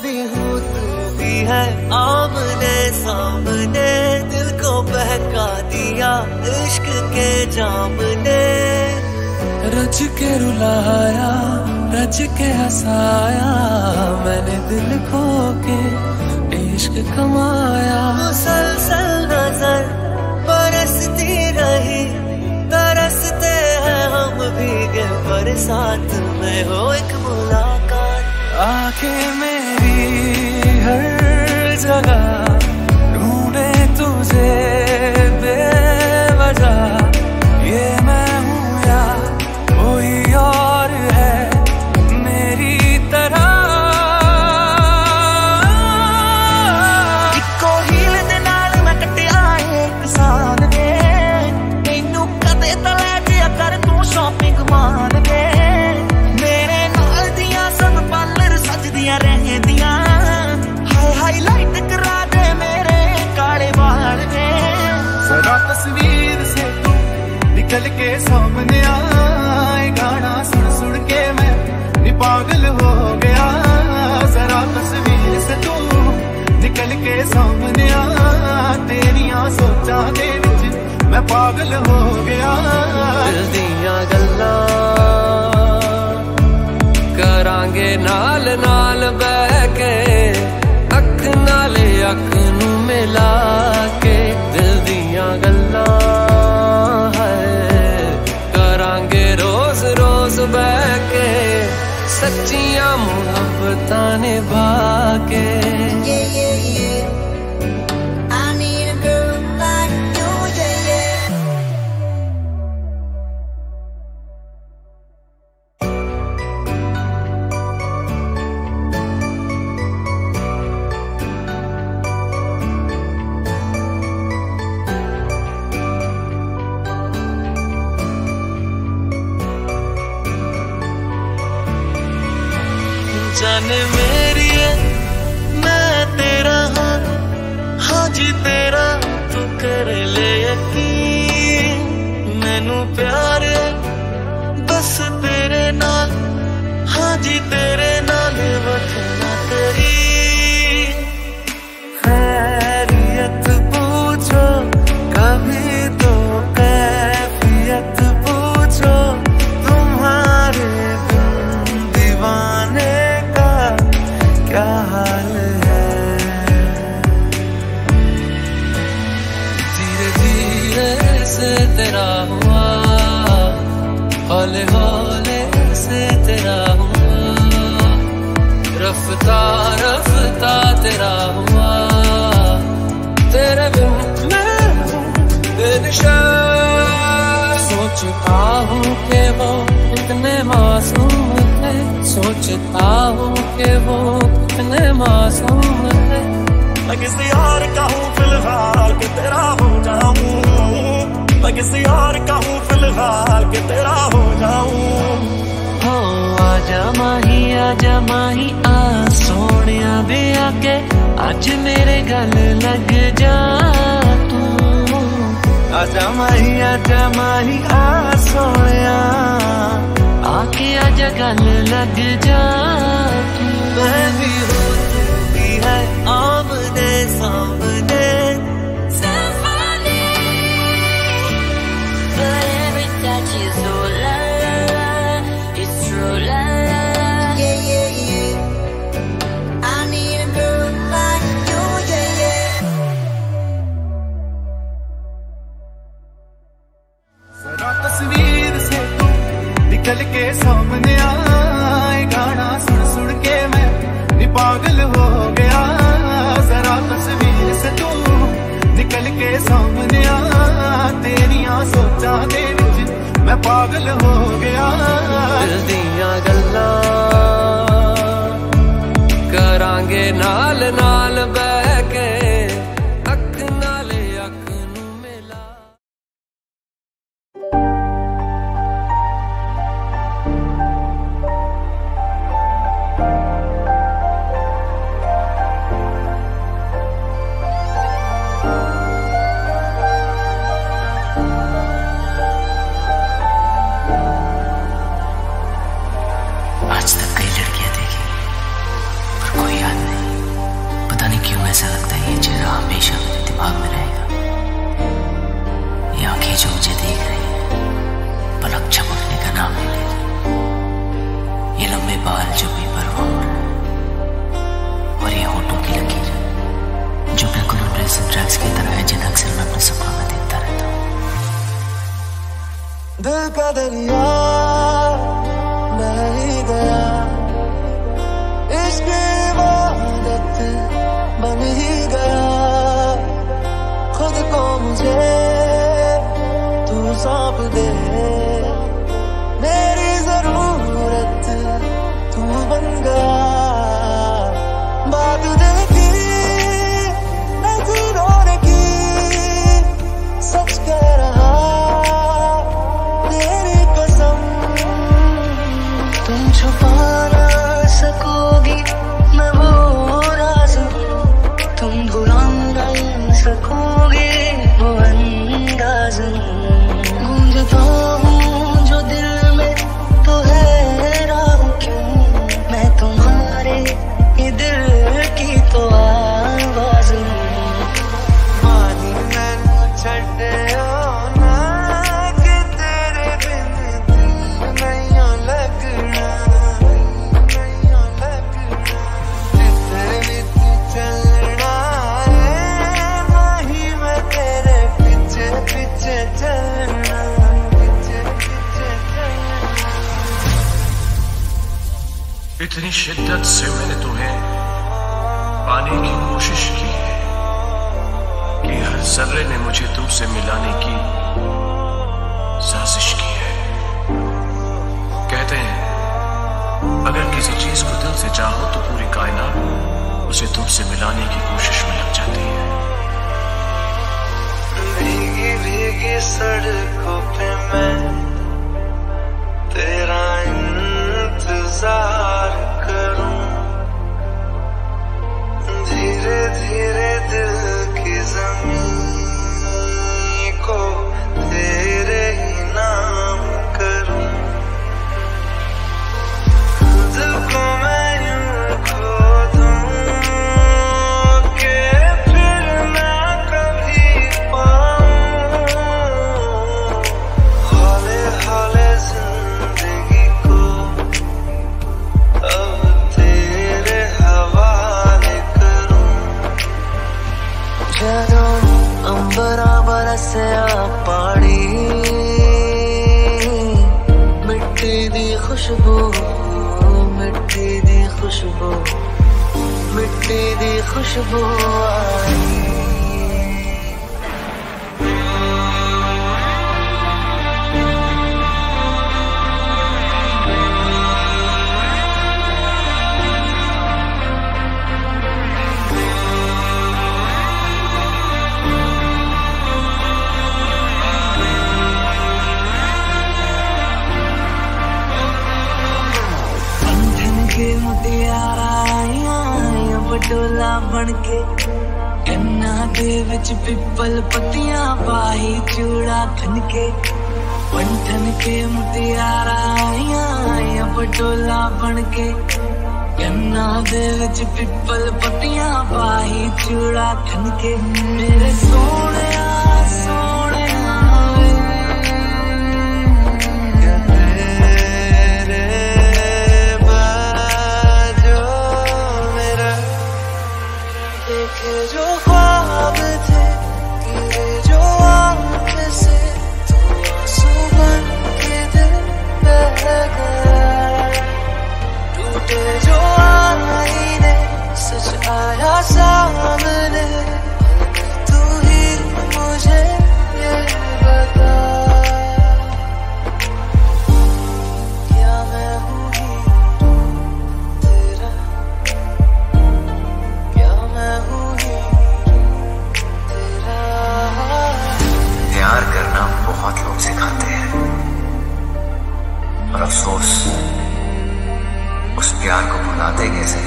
भी हूँ तू भी है आमने सामने, दिल को बहका दिया इश्क के जाम ने। रच के रुलाया रच के हंसाया, मैंने दिल खो के इश्क कमाया। मुसलसल नजर बरसती रही, तरसते हैं हम भीगे बरसात में, हो एक मुलाकात। आके मेरी हर जगह ढूंढे तुझे बेवजह, ये मैं हूँ या कोई और है मेरी तरह। इको हील दे नाल मैं कटिया एक साल वे, मैनू कदे तां लै जिया कर तू शॉपिंग मान वे। मेरे नाल दियां सब पार्लर सजदियां रहंदियां, हाय हाईलाइट करा दे मेरे काले बाल वे। जरा तस्वीर से तू निकल के सामने आए, गाना सुन सुन के मैं नी पागल हो गया। जरा तस्वीर से तू निकल के सामने आ, तेरिया सोचा दे विच मैं पागल हो गया। दिल दियां गल्लां करांगे नाल नाल बह के, अख नाले अख नू मिला के। दिल दियां गल्लां है करांगे रोज रोज बह के, सच्चियां मुहब्बतां निभा के। Yeah, yeah, yeah. I need a girl like you, yeah, yeah. जाने मेरी है मैं तेरा हाँ, हाँ जी तेरा तू कर ले यकीन। मैनू प्यार है बस तेरे नाल, हाँ जी तेरे नाल वतना करी। खैरियत पूछो कभी तो कैफियत पूछो, तुम्हारे बिन दीवाने का क्या हाल है। धीरे धीरे से तेरा हुआ, हौले हौले से तेरा हुआ, रफ्ता रफ्ता तेरा हुआ। तेरे बिन मैं बेनिशान, सोचता हूँ कि वो कितने मासूम थे, सोचता हूँ कि वो कितने मासूम थे। मैं किसी और का हूँ फिलहाल कि तेरा हो जाऊं, मैं किसी और का हूँ फिलहाल कि तेरा हो जाऊं। हो आजा माही आजा माही आ सोनिया वे आके, आज मेरे गल लग जा तू। आजा माही आजा माही आ सोनिया, आके आजा गल लग जा तू। मैं भी हूँ तू भी है आमने सामने, But every touch is so la la la, it's true la la la. yeah yeah yeah. I need a girl like you, yeah yeah. जरा तस्वीर से तू निकल के सामने आए, गाना सुन सुन के मैं नी पागल हो गया। जरा तस्वीर से तू निकल के सामने आ, तेरिया सोचा दे विच मैं पागल हो गया। दिल दियां गल्लां करांगे नाल नाल बह के, अख नाले अख नू मिला। आज तक कई लड़कियां देखी पर कोई याद नहीं। दरिया बह ही गया, इश्क इबादत बन ही गया, खुद को मुझे तू सौंप दे, मेरी जरूरत तू बन गया। बात देखी नजरों ने की, सच कह रहा तेरी कसम, तुम छुपा ना सकोगी मैं वो राज, तुम भुला नहीं सकोगे वो अंदाज, गूंजता हूँ जो दिल में तो हैरान क्यों, मैं तुम्हारे ये दिल की तो आवाज हूँ। पानी मैनू छड्डियो ना कि तेरे बिन दिल नहीं लगना, नहीं लगना, जिधर भी तू चलना है नहीं मैं तेरे पीछे पीछे चलना, पीछे पीछे चलना। इतनी शिद्दत से मैंने तुम्हें पाने की कोशिश की है कि हर जर्रे ने मुझे तुमसे मिलाने की साजिश की है। कहते हैं अगर किसी चीज को दिल से चाहो तो पूरी कायनात उसे तुमसे मिलाने की कोशिश में लग जाती है। भीगी भीगी सड़कों पे मैं तेरा इंतजार करूं, धीरे धीरे दिल की ज़मीं को तेरे ही नाम करूं, खुद को मैं यूं खो दूं कि फिर ना कभी पाऊं, हौले हौले जिंदगी को अब तेरे हवाले करूं। ਜਦੋਂ ਅੰਬਰਾਂ ਬਰਸਿਆ ਪਾਣੀ, ਮਿੱਟੀ ਦੀ ਖੁਸ਼ਬੂ, ਮਿੱਟੀ ਦੀ ਖੁਸ਼ਬੂ, ਮਿੱਟੀ ਦੀ ਖੁਸ਼ਬੂ ਆਈ। ਮੁਟਿਆਰਾਂ ਪਟੋਲਾ ਬਣ ਕੇ ਕੰਨਾਂ ਦੇ ਵਿੱਚ ਪਿੱਪਲ ਪੱਤੀਆਂ ਪਾਈ ਚੂੜਾ ਖਨ ਕੇ, ਬੰਠਨ ਕੇ ਮੁਟਿਆਰਾਂ ਪਟੋਲਾ ਬਣ ਕੇ ਕੰਨਾਂ ਦੇ ਵਿੱਚ ਪਿੱਪਲ ਪੱਤੀਆਂ ਪਾਈ ਚੂੜਾ ਖਨ ਕੇ, ਮੇਰੇ ਸੋਹਣਿਆ ਸੋਹਣਿਆ जो ख्वाब थे तेरे जो आँख से तू आंसू बन के दिल बह गया, टूटे जो आईने सच आया सामने, तू ही मुझे ये बता क्या मैं हूँ ही तेरा, क्या मैं हूँ प्यार करना बहुत लोग सिखाते हैं, और अफसोस उस प्यार को भुलाते कैसे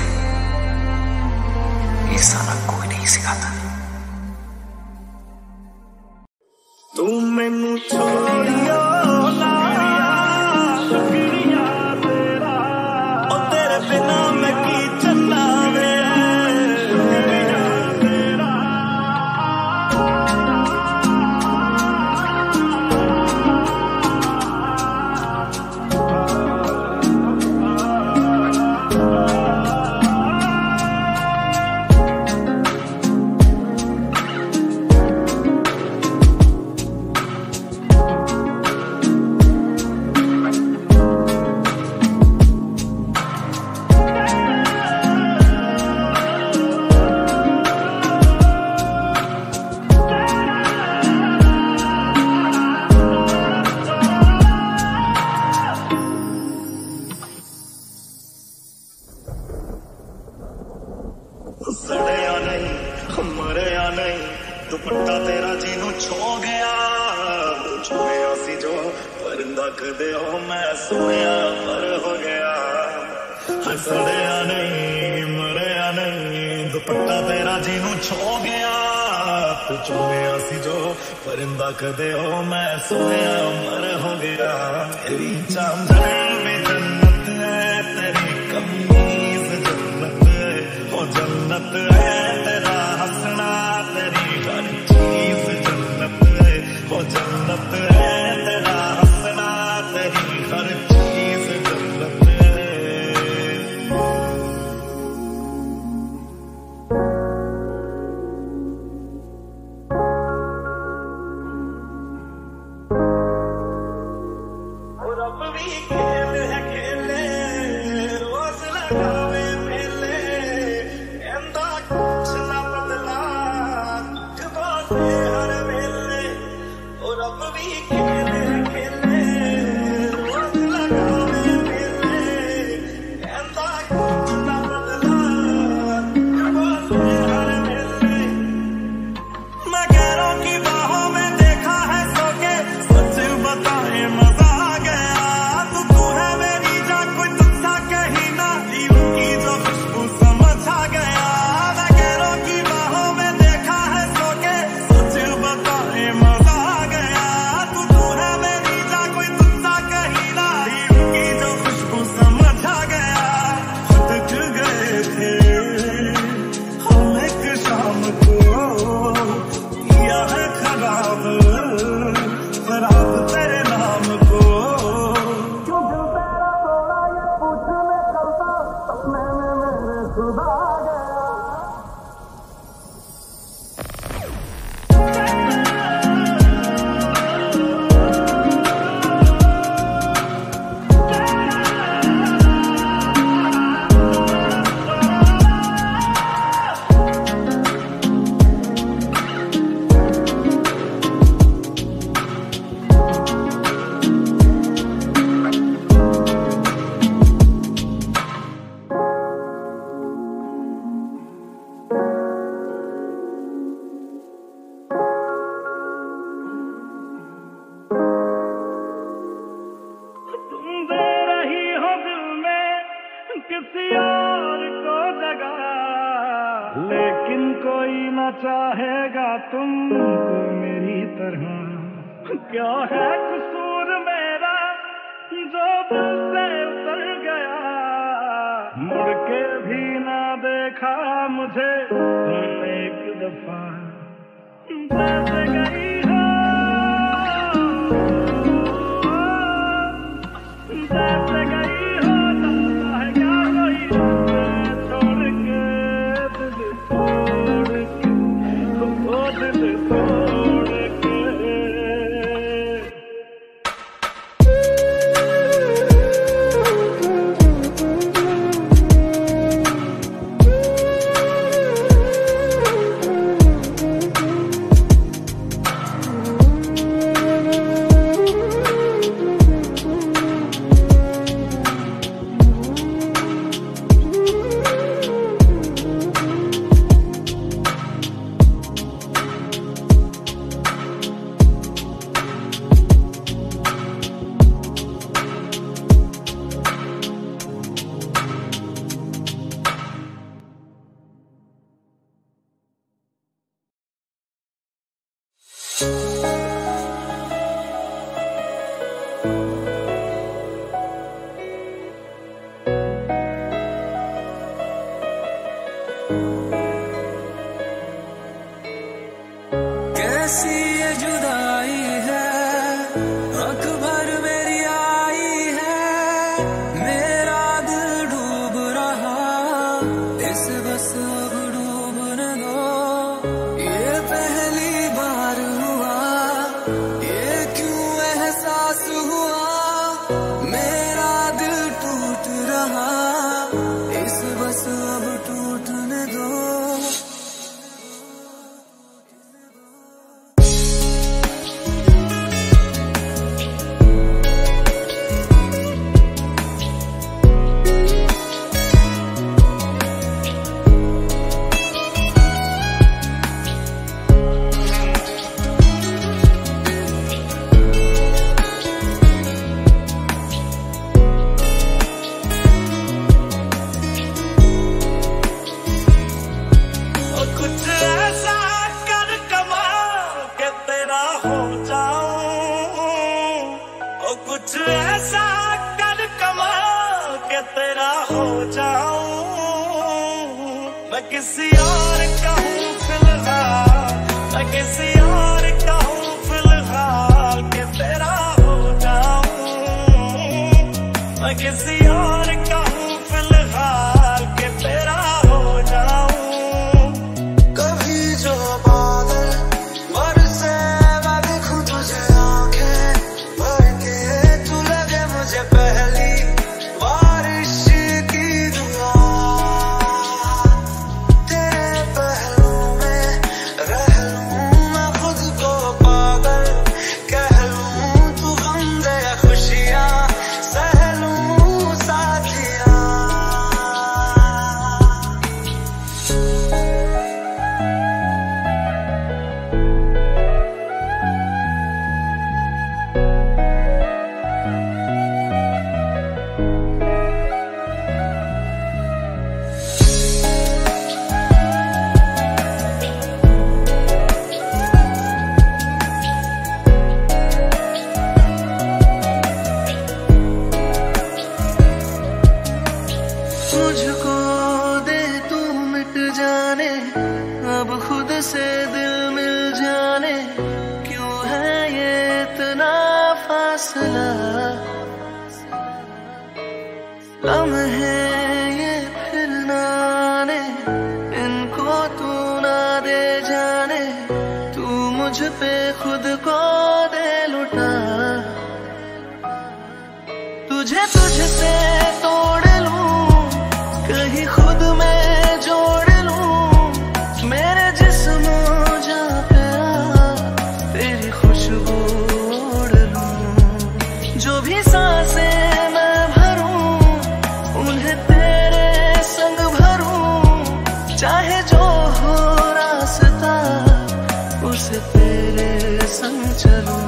ये साला कोई नहीं सिखाता। तू मैनू छोड़ियो ना, ओ तेरे बिना मैं की चलना वे, सड़िया नहीं मरिया नहीं दुपट्टा तेरा जीनू छो गया छुया सी जो परिंदा कदे हो मैं सोया पर हो गया सड़िया नहीं मरिया नहीं दुपट्टा तेरा जीनू छो गया तू छुया सी जो परिंदा कदे हो मैं सोया मर हो गया तेरी चांदन में जन्नत है तेरी कमीज जन्नत है ओ जन्नत है तेरा हंसना तेरी हर चीज जन्नत है ओ जन्नत है तेरा हंसना तेरी हर चीज जन्नत है और अब भी खेल है खेले रोज लगावे मेले कहंदा कुछ ना बदला दुख से हर वेले और अब भी खेल है खेले रोज लगावे मेले कहंदा कुछ ना बदला दुख से हर वेले मैं गैरों की बाहों में देखा है सो के सच बताए मजा आ गया तू तू है मेरी जान कोई तुझसा कहीं ना लीव की जो खुशबू समझ आ गया मैं गैरों की बाहों में देखा है सो के सच बताए मजा आ गया तू तू है मेरी जान कोई तुझसा कहीं ना लीव की जो खुशबू समझ आ गया थक गए थे हम एक शाम को किया है खराब खराब तेरे नाम को क्यों दिल तेरा तोड़ा ये पूछने करता सपने में मेरे खुदा गया तुम दे रही हो दिल में किसी और को जगह लेकिन कोई न चाहेगा तुमको मेरी तरह क्या है कसूर मेरा जो दिल से उतर गया मुड़ के भी ना देखा मुझे तुम एक दफा जैसे गई हो जैसे गई हो जाता है क्या कोई छोड़ के दिल तोड़ के तुमको दिल तोड़ के कैसी ये जुदाई है आंख भर मेरी आई है मेरा दिल डूब रहा इस बस अब डूबने दो ये पहली बार हुआ ये क्यों एहसास हुआ मेरा दिल टूट रहा इस बस अब टूटने दो मैं किसी और का हूँ फिलहाल, मैं किसी और का हूँ फिलहाल के तेरा हो जाऊं, मैं किसी और का हूँ फिलहाल के तेरा हो जाऊं। कभी जो बादल बरसे मैं देखूं तुझे आंखें भर के, तू लगे मुझे पहली बारिश की दुआ, तेरे पहलू में रह लूं मैं खुद को पागल कह लूं, तू गम दे खुशियां सह लूं साथिया। मुझको दे तू मिट जाने, अब खुद से दिल मिल जाने, क्यों है ये इतना फासला, लम्हे ये फिर ना आने, इनको तू ना दे जाने, तू मुझ पे खुद को दे लुटा, तुझे तुझसे तोड़ लूं कहीं खुद में जोड़ लूं, मेरे जिस्म जा पे तेरी खुशबू ओढ़ लूं, जो भी सांसें मैं भरूं उन्हें तेरे संग भरूं, चाहे जो हो रास्ता उसे तेरे संग चलूं।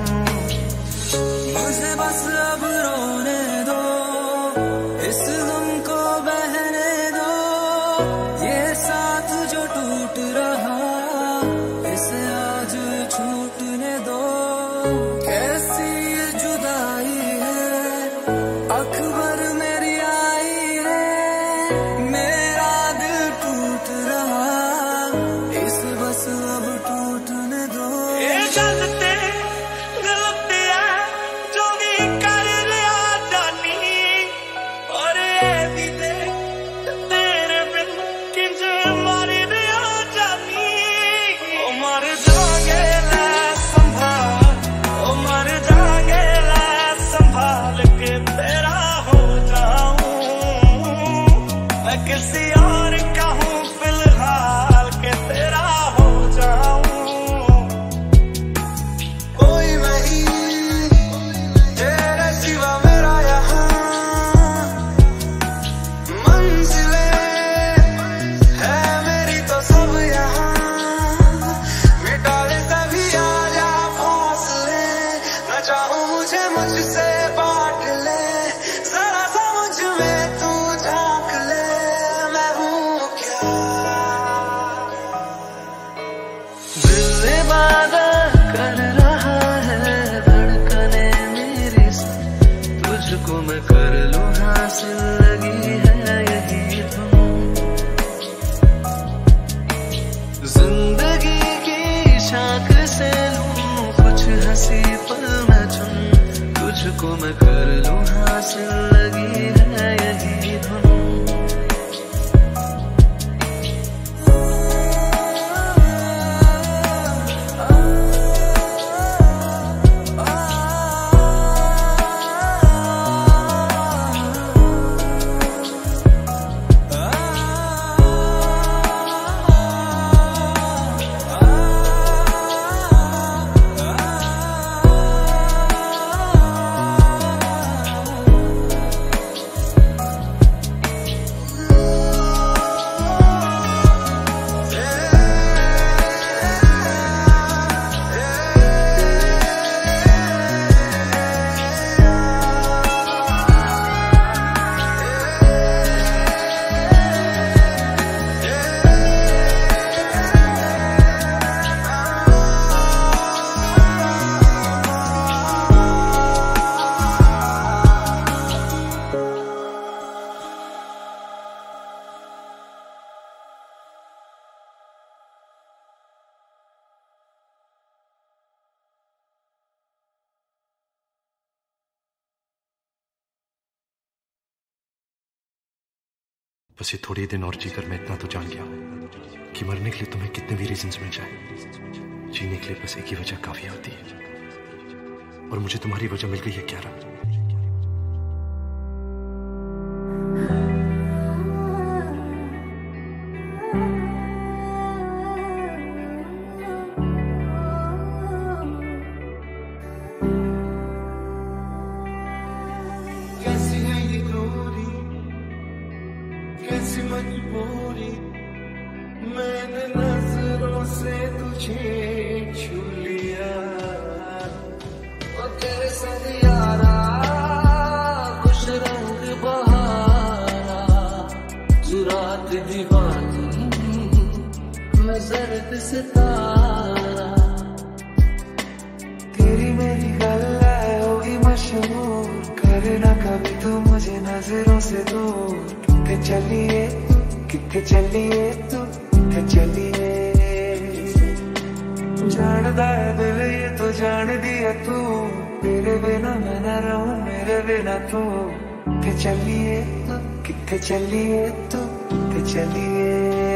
मुझे बस अब रोने दो, इस गम को बहने दो, ये साथ जो टूट रहा इसे आज छूटने दो। कैसी ये जुदाई है अखबर मेरी आई है, मेरा दिल टूट रहा इसे बस अब टूटने दो। ये गलती गलतियां जो भी कर लिया जानी, और ये भी दे तेरे बिन किंज मर दिया जानी, ओ मर जागे ला संभाल, ओ मर जागे ला संभाल के तेरा हो जाऊं, मैं किसी और का हूँ फिलहाल के तेरा हो जाऊं। कोई नहीं तेरे सिवा मेरा यहाँ, मंजिलें है मेरी तो सब यहाँ, मिटा ले सभी आजा फासले, न चाहूं मुझे मुझसे बांट ले, जरा सा मुझ में तू झांक ले, मैं हूँ क्या दिल इबादत कर रहा है, धड़कने मेरी से तुझको मैं कर लूं हासिल, लगी है यही धुन, जिंदगी की शाख से लूं कुछ हंसी पल मैं चुन, तुझको मैं कर लूं हासिल, लगी है यही धुन। बस ये थोड़े दिन और जीकर मैं इतना तो जान गया कि मरने के लिए तुम्हें कितने भी रीजंस मिल जाए, जीने के लिए बस एक ही वजह काफी होती है। और मुझे तुम्हारी वजह मिल गई है क्यारा। कैसी है ये गोरी, कैसी मजबूरी, मैंने नजरों से तुझे छू लिया। और तेरे संग यारा खुश रंग बहारा, तू रात दीवानी मैं जर्द सितारा। तेरी मेरी गल्ला होगी मशहूर, करे ना कभी तू मुझे नजरों से दूर। कितने चलिए कितने चलिए तू कितने चलिए, जानदा है दिल ये तो जान दिया तू, तेरे बिना मैं न रहूं मेरे बिना तू। कितने चलिए तू कितने चलिए तू कितने चलिए।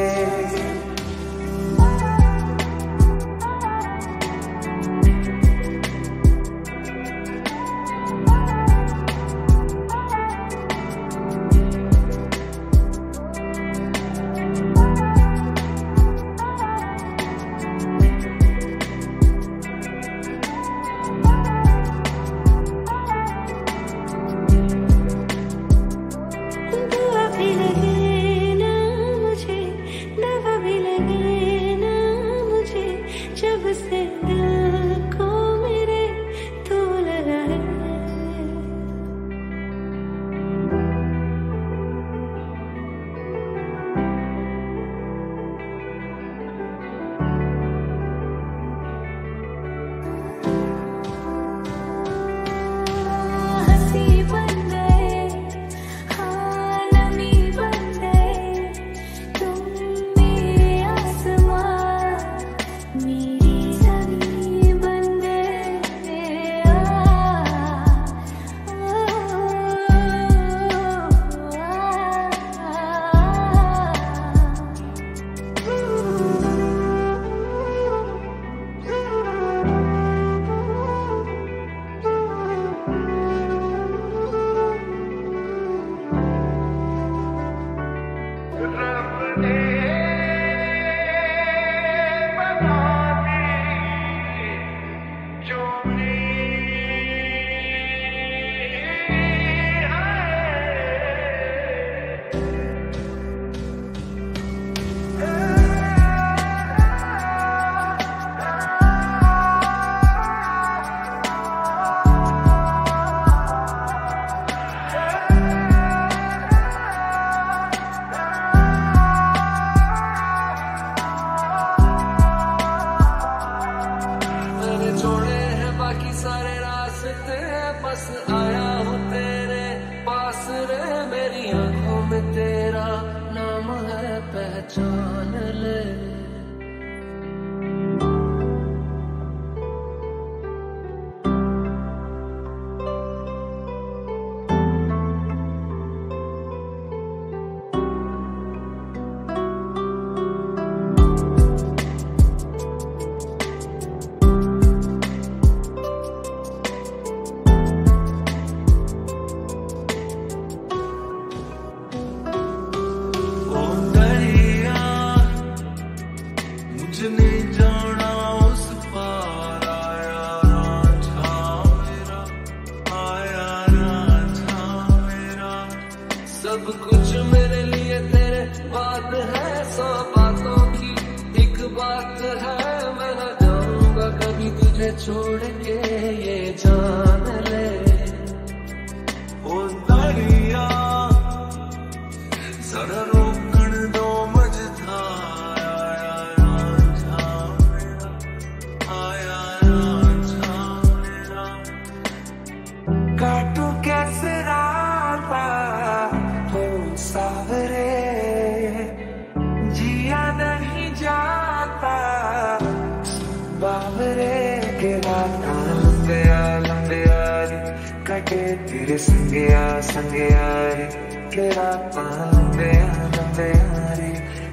सारे रास्ते बस आया हूँ तेरे पास रे, मेरी आंखों में तेरा नाम है पहचान ले। सब कुछ मेरे लिए तेरे बात है, सौ बातों की एक बात है, मैं न जाऊंगा कभी तुझे छोड़ के ये जान ले। ओ दरिया जरा रोकन दो मझधार, आया रांझा मेरा, काटू कैसे राता सावरे, जिया नहीं जाता बावरे के रात लंबे लंबे यारी कटे तेरे संगे संगे यारी के रात लंबे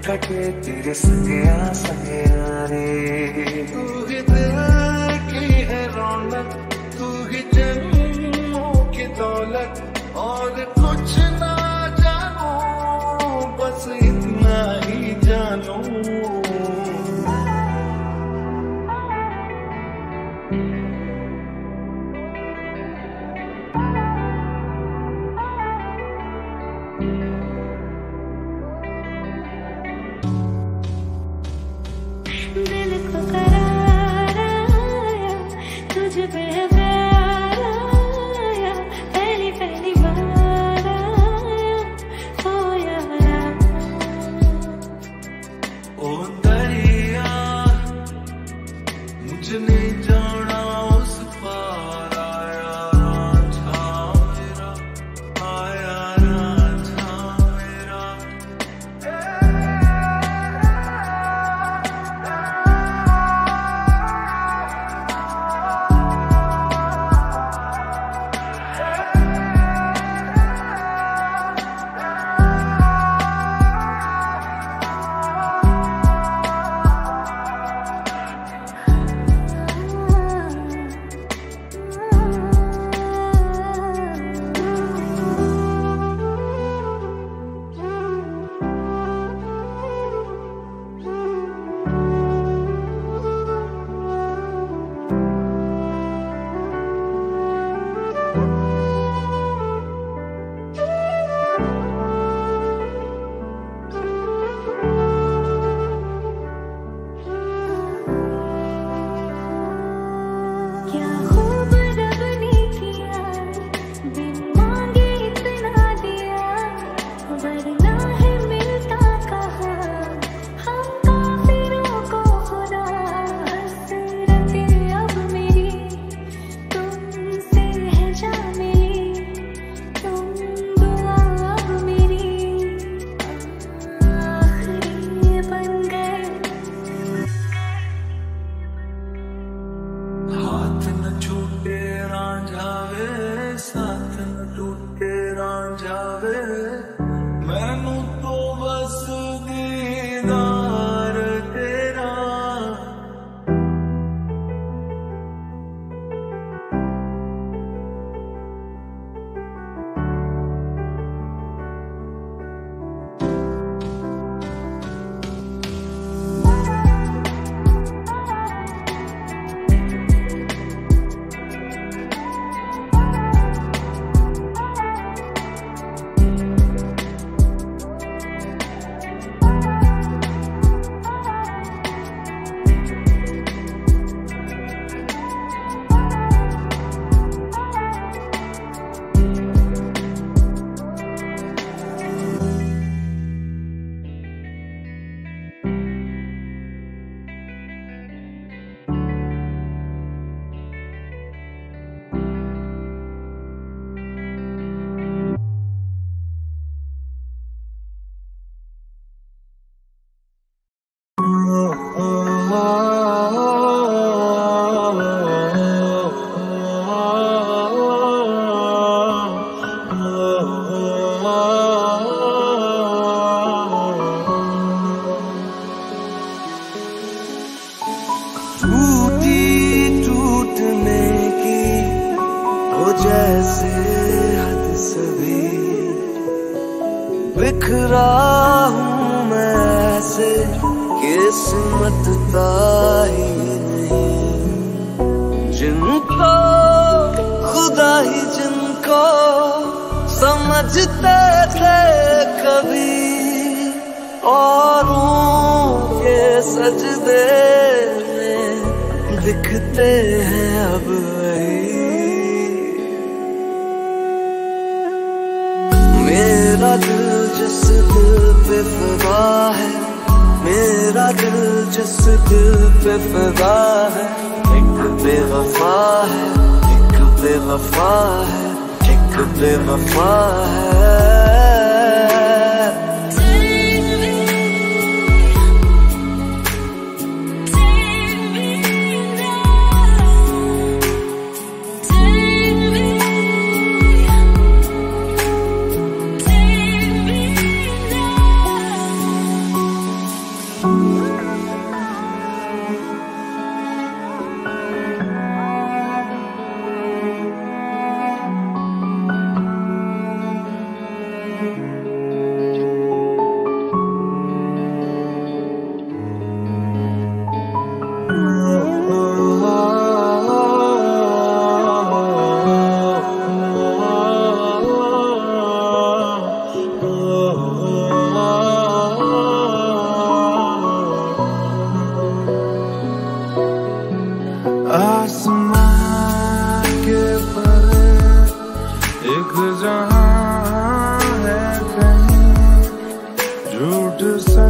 कटे तेरे संगया संगया रे। तू ही दिल की है रौनक, तू ही जन्मों की दौलत, और कुछ ना जानू बस इतना ही जानू। दिल को करार आया, तुझ पे प्यार आया, पहली पहली बार आया ओ यारा। ओ दरिया मुझे नहीं जाना उस पार, आया रांझा मेरा, आया रांझा मेरा। क्या खूब रब ने किया, बिन मांगे इतना दिया, वरना है मिलता कहा हम काफिरों को खुदा। हसरतें अब मेरी तुमसे है जा मिली, तुम दुआ अब मेरी आखिरी बन गए। हाथ न छूटे रांझावे, साथ न टूटे रांझावे, मैनू तो बस दीदार तेरा। टूटी टूटने की हो जैसे हद सभी, बिखरा हूँ मैं ऐसे किस्मत ताही नहीं। जिनको खुदा ही जिनको समझते थे कभी, औरों के सजदे में दिखते हैं अब वही। मेरा दिल जिस दिल पे फिदा है, मेरा दिल जिस दिल पे फिदा है, एक बेवफा है, एक बेवफा है, एक बेवफा है।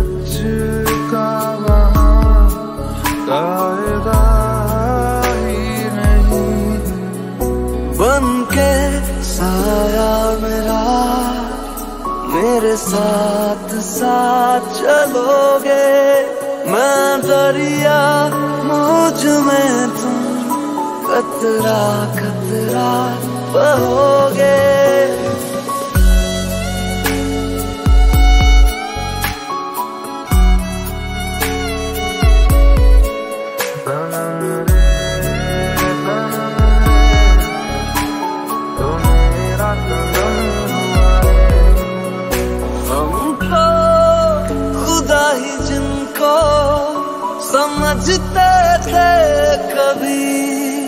कुछ का वहाँ कायदा ही नहीं। बन के साया मेरा मेरे साथ साथ चलोगे, मैं दरिया मुझ में तुम कतरा कतरा बहोगे। समझते थे कभी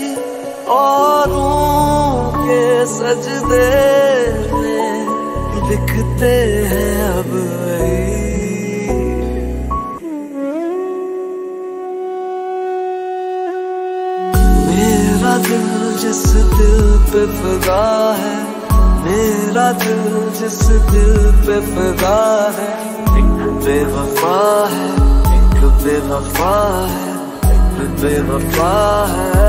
औरों के सजदे में दिखते हैं अब वही। मेरा दिल जिस दिल पे फिदा है, मेरा दिल जिस दिल पे फिदा है, एक बेवफा है, बेवफा है, बेवफा है।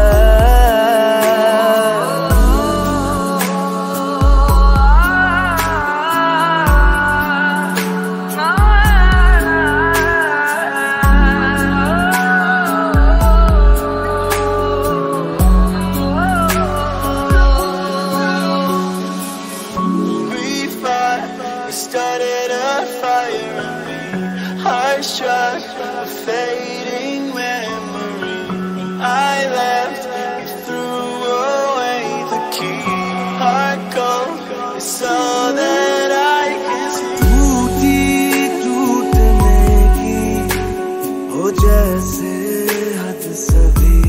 Fading memory, I left, threw away the key. Heart cold, it's all that I can see. टूटी टूटने की हो जैसे हद सभी,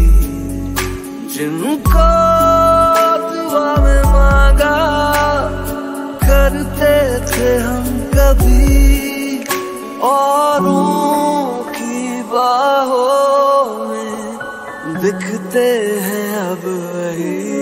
जिनको दुआ में मांगा करते थे हम कभी, औरों बाहों में दिखते हैं अब वही।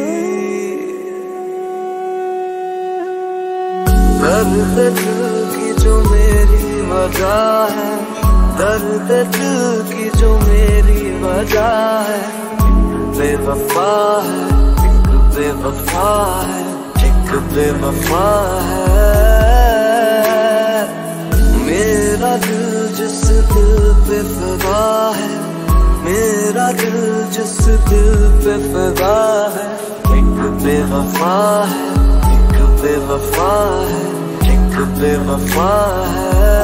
दर्द दिल की जो मेरी वजह है, दर्द दिल की जो मेरी वजह है, बेवफा है, एक बेवफा है, एक बेवफा है। मेरा दिल जिस दिल पे फिदा है, मेरा दिल जिस दिल पे फिदा है, एक बेवफा है, एक बेवफा है, एक बेवफा है।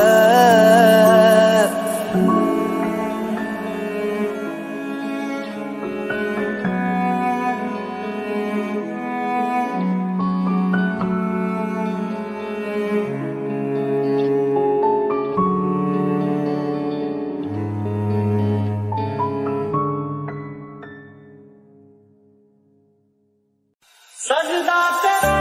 सजदा तेरा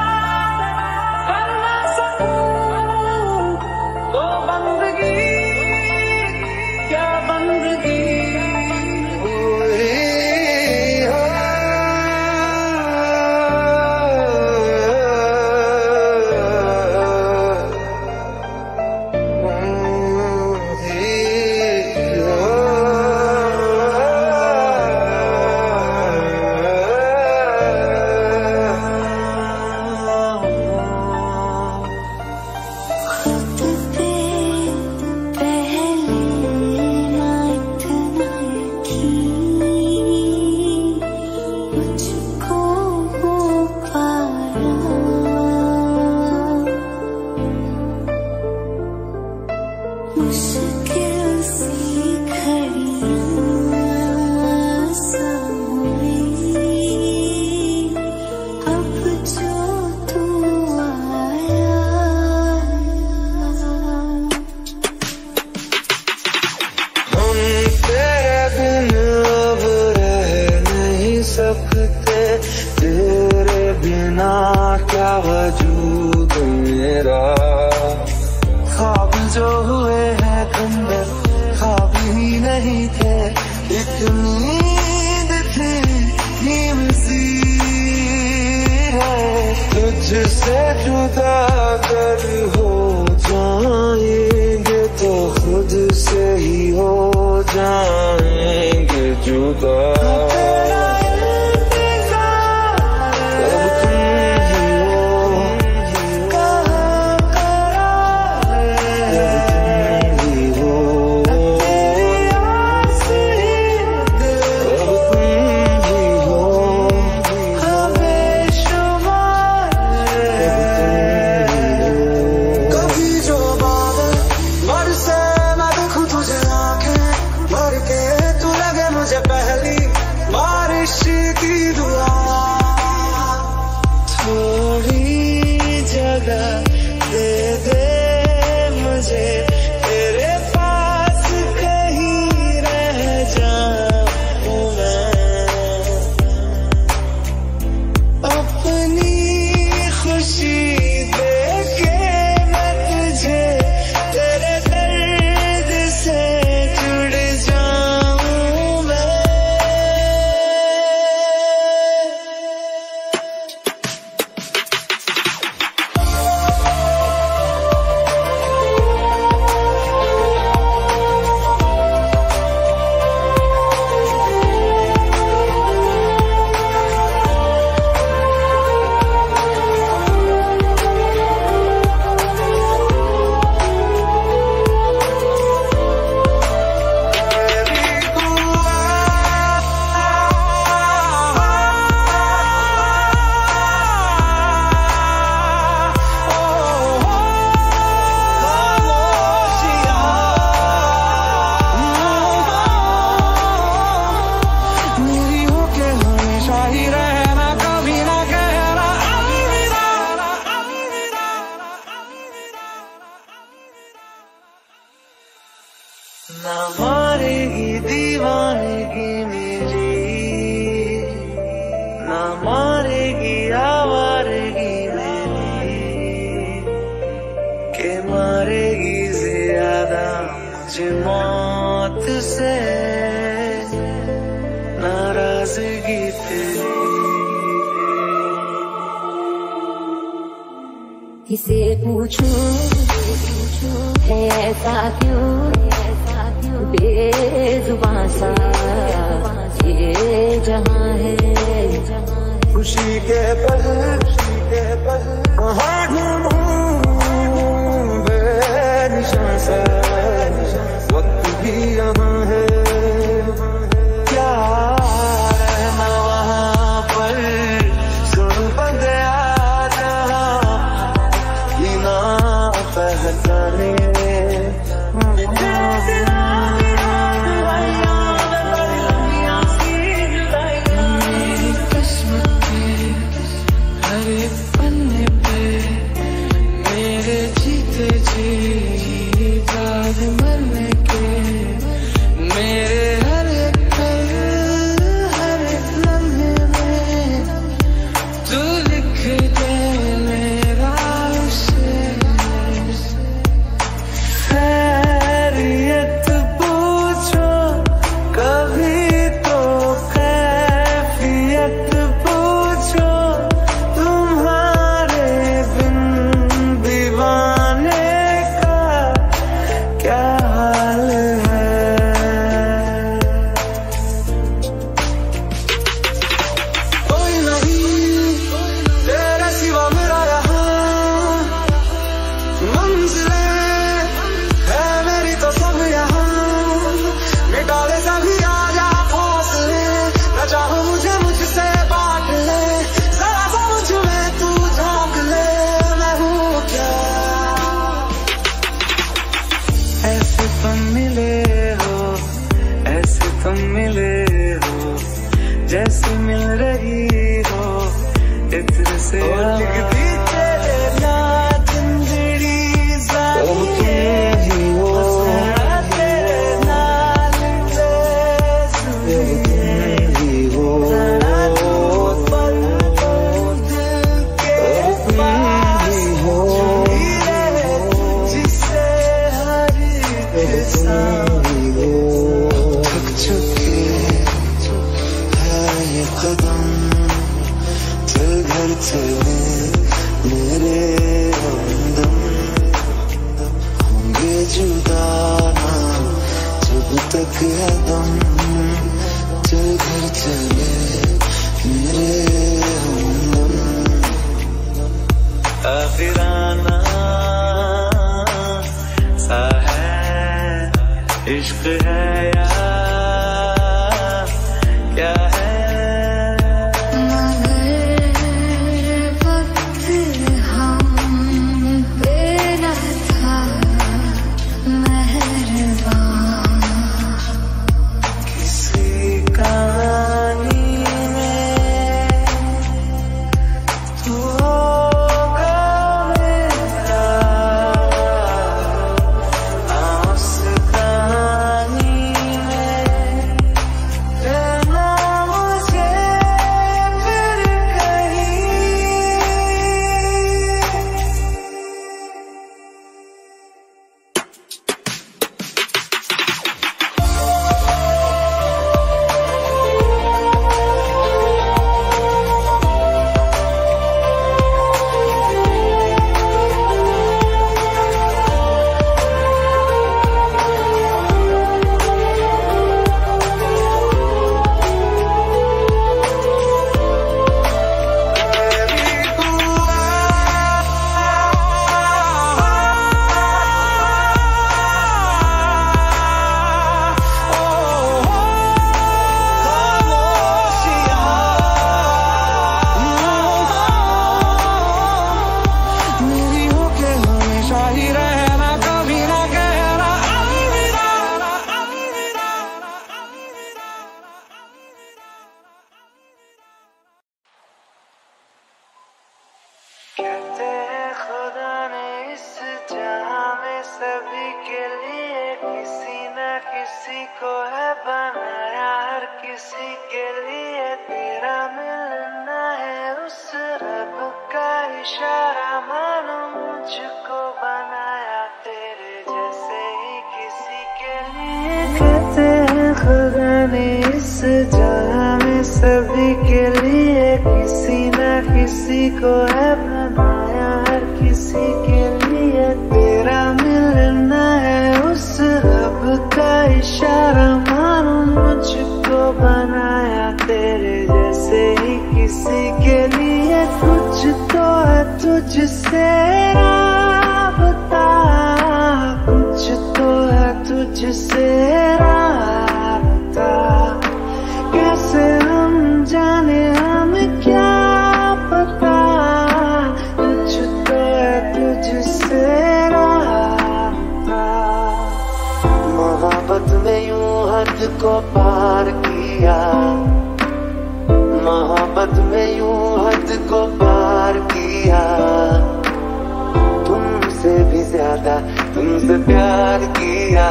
करना सकूं तो बंदगी क्या बंदगी। वजूद मेरा ख्वाब जो हुए हैं खंडर ख्वाब ही नहीं थे, एक नींद थी नीम सी है। तुझसे जुदा कर हो जाएंगे तो ना मारेगी दीवानगी मेरी, ना मारेगी आवारगी मेरी, के मारेगी ज्यादा मुझे मौत से नाराजगी तेरी। किसे पूछूं है ऐसा क्यों, बेजुबां सा ये जहां है। खुशी के पल कहाँ ढूंढूं बेनिशान सा, वक्त भी यहाँ है। क्या रहना वहाँ पर सुन बंदया ना पहचाने। किस्मत के हर एक पन्ने पे मेरे जीते जी बाद मरने के, मेरे हर एक पल हर एक लम्हे में तू लिख दे मेरा उसे। खैरियत पूछो कभी तो कैफियत पूछो, तुम्हारे बिन दीवाने का क्या हाल है। कोई नहीं तेरे सिवा मेरा यहाँ, मंजिलें है मेरी तो सब यहाँ, मिटा दे सभी आजा हौसले, न चाहो मुझे मुझसे बांट ले, जरा सा मुझ में तू झांक ले, मैं हूँ क्या। ऐसे तुम मिले हो, ऐसे तुम मिले हो, जैसे मिल रही हो इत्र से लिखती तेरे नाम जिंदड़ी जानी हो, तेरे नाल ही हो, पल पल दिल के पास हो, जिसे हर एक सांस हो। थक चुके है ये कदम, चल घर चले मेरे हमदम, होंगे जुदा ना जब तक है दम, चल घर चले मेरे हमदम। आखिराना सा है इश्क है या क्या है। किसी को है बनाया, हर किसी के लिए तेरा मिलना है उस रब का इशारा, मानो मुझको बनाया तेरे जैसे ही किसी के लिए। कहते हैं खुदा ने इस जहां में सभी के लिए किसी न किसी को है बनाया, हर किसी के लिए तेरा मिलना है उस रब का इशारा, मानो मुझको बनाया तेरे जैसे ही किसी के लिए। कुछ तो है तुझसे राबता, कुछ तो है तुझसे राबता, कैसे हम जाने हमें क्या पता, कुछ तो है तुझसे राबता। मोहब्बत में यूं हद को पार किया, मोहब्बत में यूं हद को पार किया, तुमसे भी ज्यादा तुमसे प्यार किया,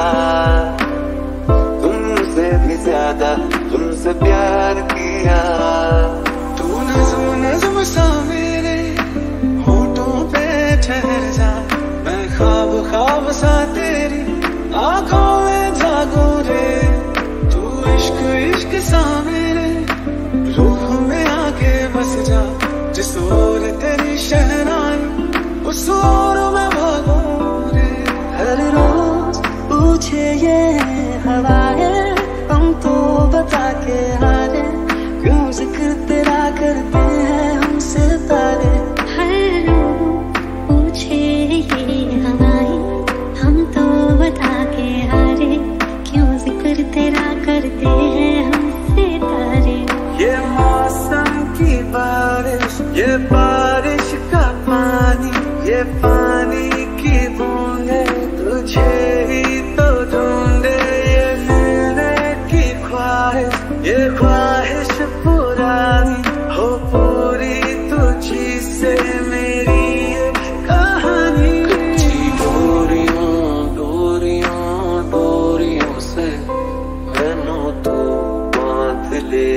तुमसे भी ज्यादा तुमसे प्यार किया। तू नज़्म नज़्म सा मेरे होठों पे ठहर जा, मैं ख्वाब ख्वाब सा तेरी आँखों में जागूं रे, तू इश्क इश्क सा मेरे रूह में आके बस जा, जिस ओर तेरी शहनाई उस ओर मैं भागूं रे। हर रोज पूछे ये हवाएं हमको बता के हारे, क्यों जिक्र तेरा करते हैं हमसे तारे। हर रोज पूछे ये हवाएं हम तो बता के हारे, क्यों जिक्र तेरा करते हैं हमसे तारे। ये मौसम की बारिश, ये बारिश का पानी, ये पानी की बूंदे तुझे ही तो ढूंढे, ये मिलने की ख्वाहिश, ये ख्वाहिश पुरानी हो पूरी तुझी से मेरी ये कहानी। कच्ची डोरियों डोरियों डोरियों से मैनू तो बांध ले,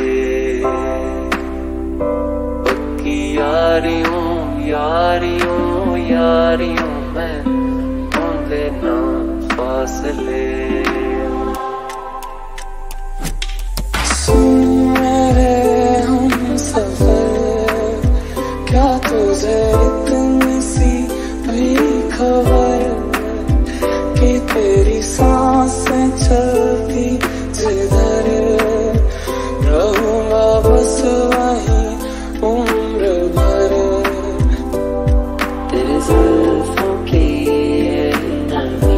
पक्की यारियों यारियों यारियों में होंगे ना फासले। सुन मेरे हम सफर, क्या तुझे इतनी सी भी खबर कि तेरी सांसें चलती जिधर, रहूंगा बस वहीं उम्र भर। तेरे जुल्फों की ये नमी,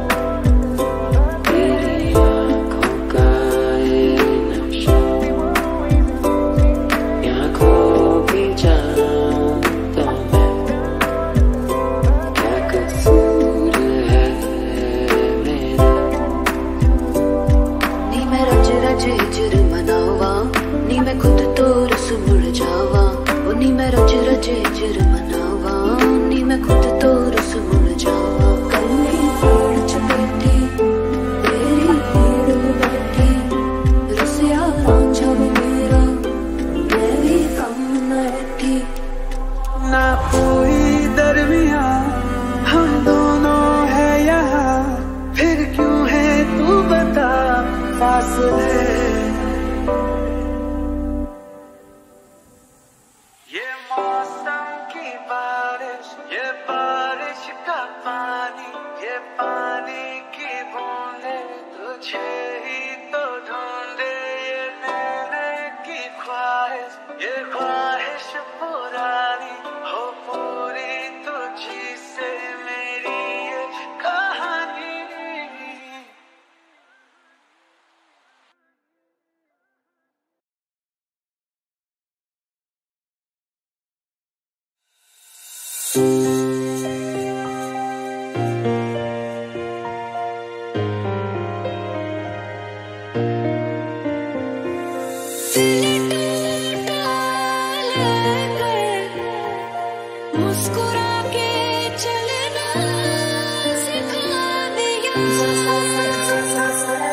तेरी आँखों का ये नशा, यहाँ खो भी जाऊं तो मैं, क्या कसूर है मेरा। नी मैं रज रज हिजर मनावा, नी मैं खुद तो रस मुड़ जावा, ओ नी मैं रज रज हिजर मनावा, नी मैं खुद तो रस मुड़ जावा। कल्ली पेड़ च बैठी तेरी भीड़ में बैठी, रसिया रांझा वे मेरा मैं भी कम न बैठी। ना कोई दरमिया हम दोनों है यहाँ, फिर क्यों है तू बता फासले। ये मौसम की बारिश, ये बारिश का पानी, ये पानी की बूंदे तुझे ही तो ढूंढे, ये मिलने की ख्वाहिश, ये ख्वाहिश पुरानी हो पूरी तुझी से मेरी ये कहानी। मुस्कुरा के चलना सिखा दिया।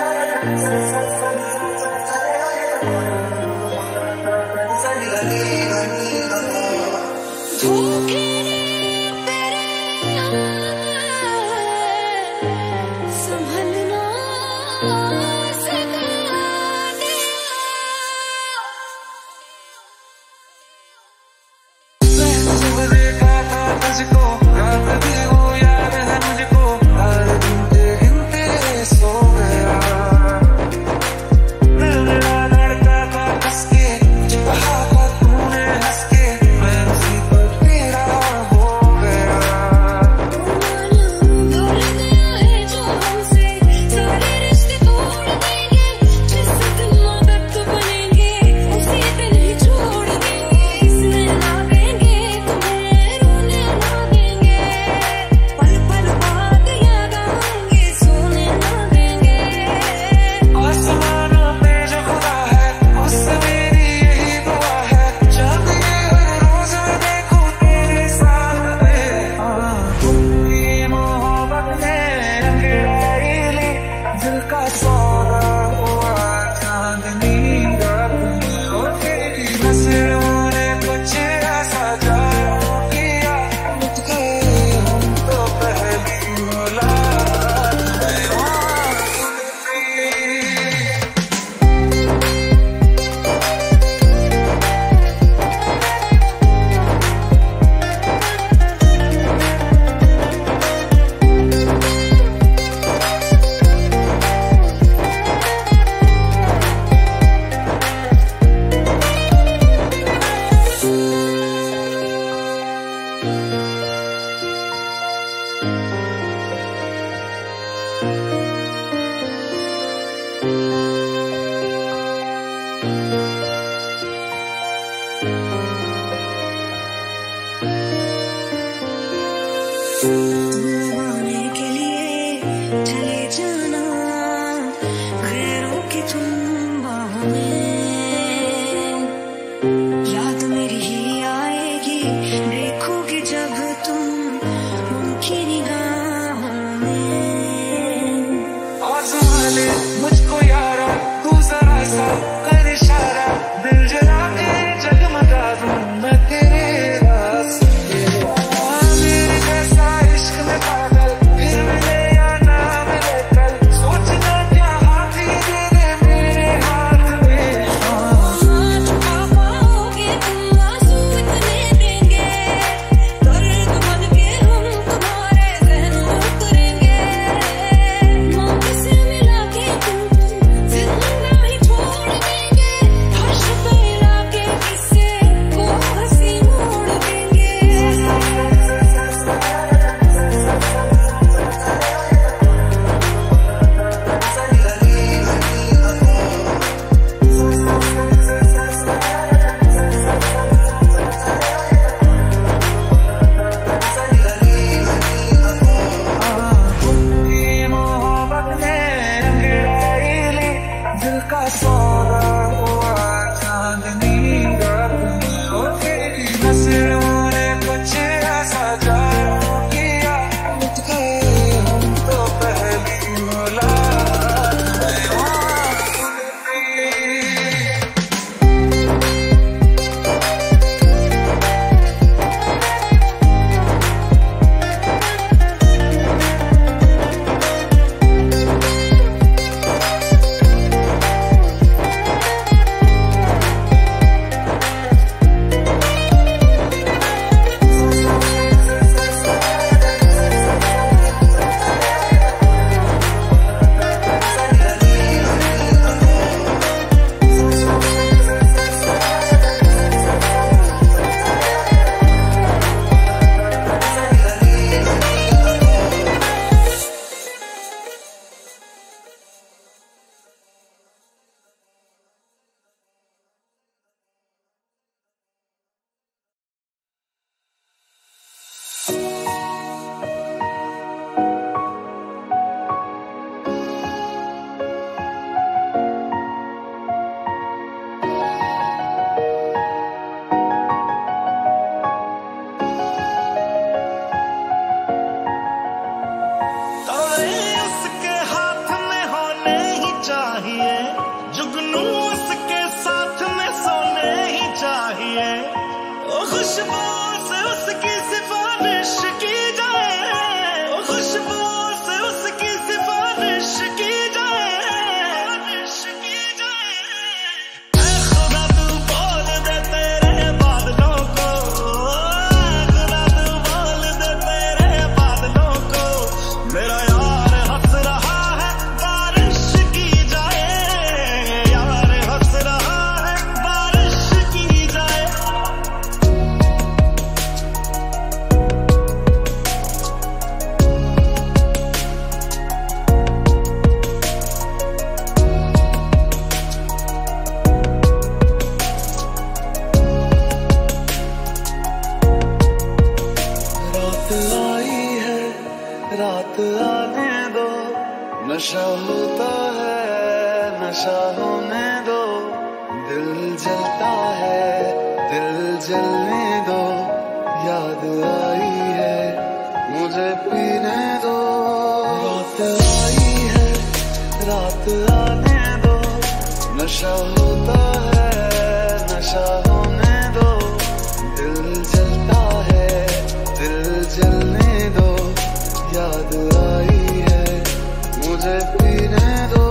दे मुझको यारा, तू जरा सा कर इशारा, दिल जला के जगमगा दूं मैं तेरे वास्ते। मेरे जैसा इश्क में पागल फिर मिले या ना मिले कल, सोचना क्या हाथ ही दे दे मेरे हाथ में। छुपा पाओगे तुम आंसू इतने देंगे, दर्द बन के हम तुम्हारे जहन में उतरेंगे। मौत से मिला के तुमको जिंदा ही छोड़ देंगे, हर्ष फैला के किस्से को हंसी मोड़ देंगे। मोहब्बत ने अंगड़ाई ली, दिल का सौदा हुआ चांदनी रात में। ओ तेरी नजरों ने कुछ ऐसा जादू किया, उठ गए हम तो पहली मुलाकात में। वहाँ खुद गई तारे उसके हाथ में होने ही चाहिए, जुगनू उसके साथ में सोने ही चाहिए। ओ खुशबू से उसकी सिफारिश की जाए, ओ खुशबू से उसकी सिफारिश की जाए, सिफारिश की जाए। ऐ खुदा तू बोल दे तेरे बादलों को, ऐ खुदा तू बोल दे तेरे बादलों को, मेरा यार हंस रहा है बारिश की जाए, यार हंस रहा है बारिश की जाए। रात आई है, रात आने दो, नशा होता है, नशा होने दो। दिल जलता है, दिल जलने दो, याद आई है, मुझे पीने दो। रात आई है, रात आने दो, नशा होता है, नशा होने दो। दिल जलता है, दिल जलने दो, याद आई है, मुझे पीने दो।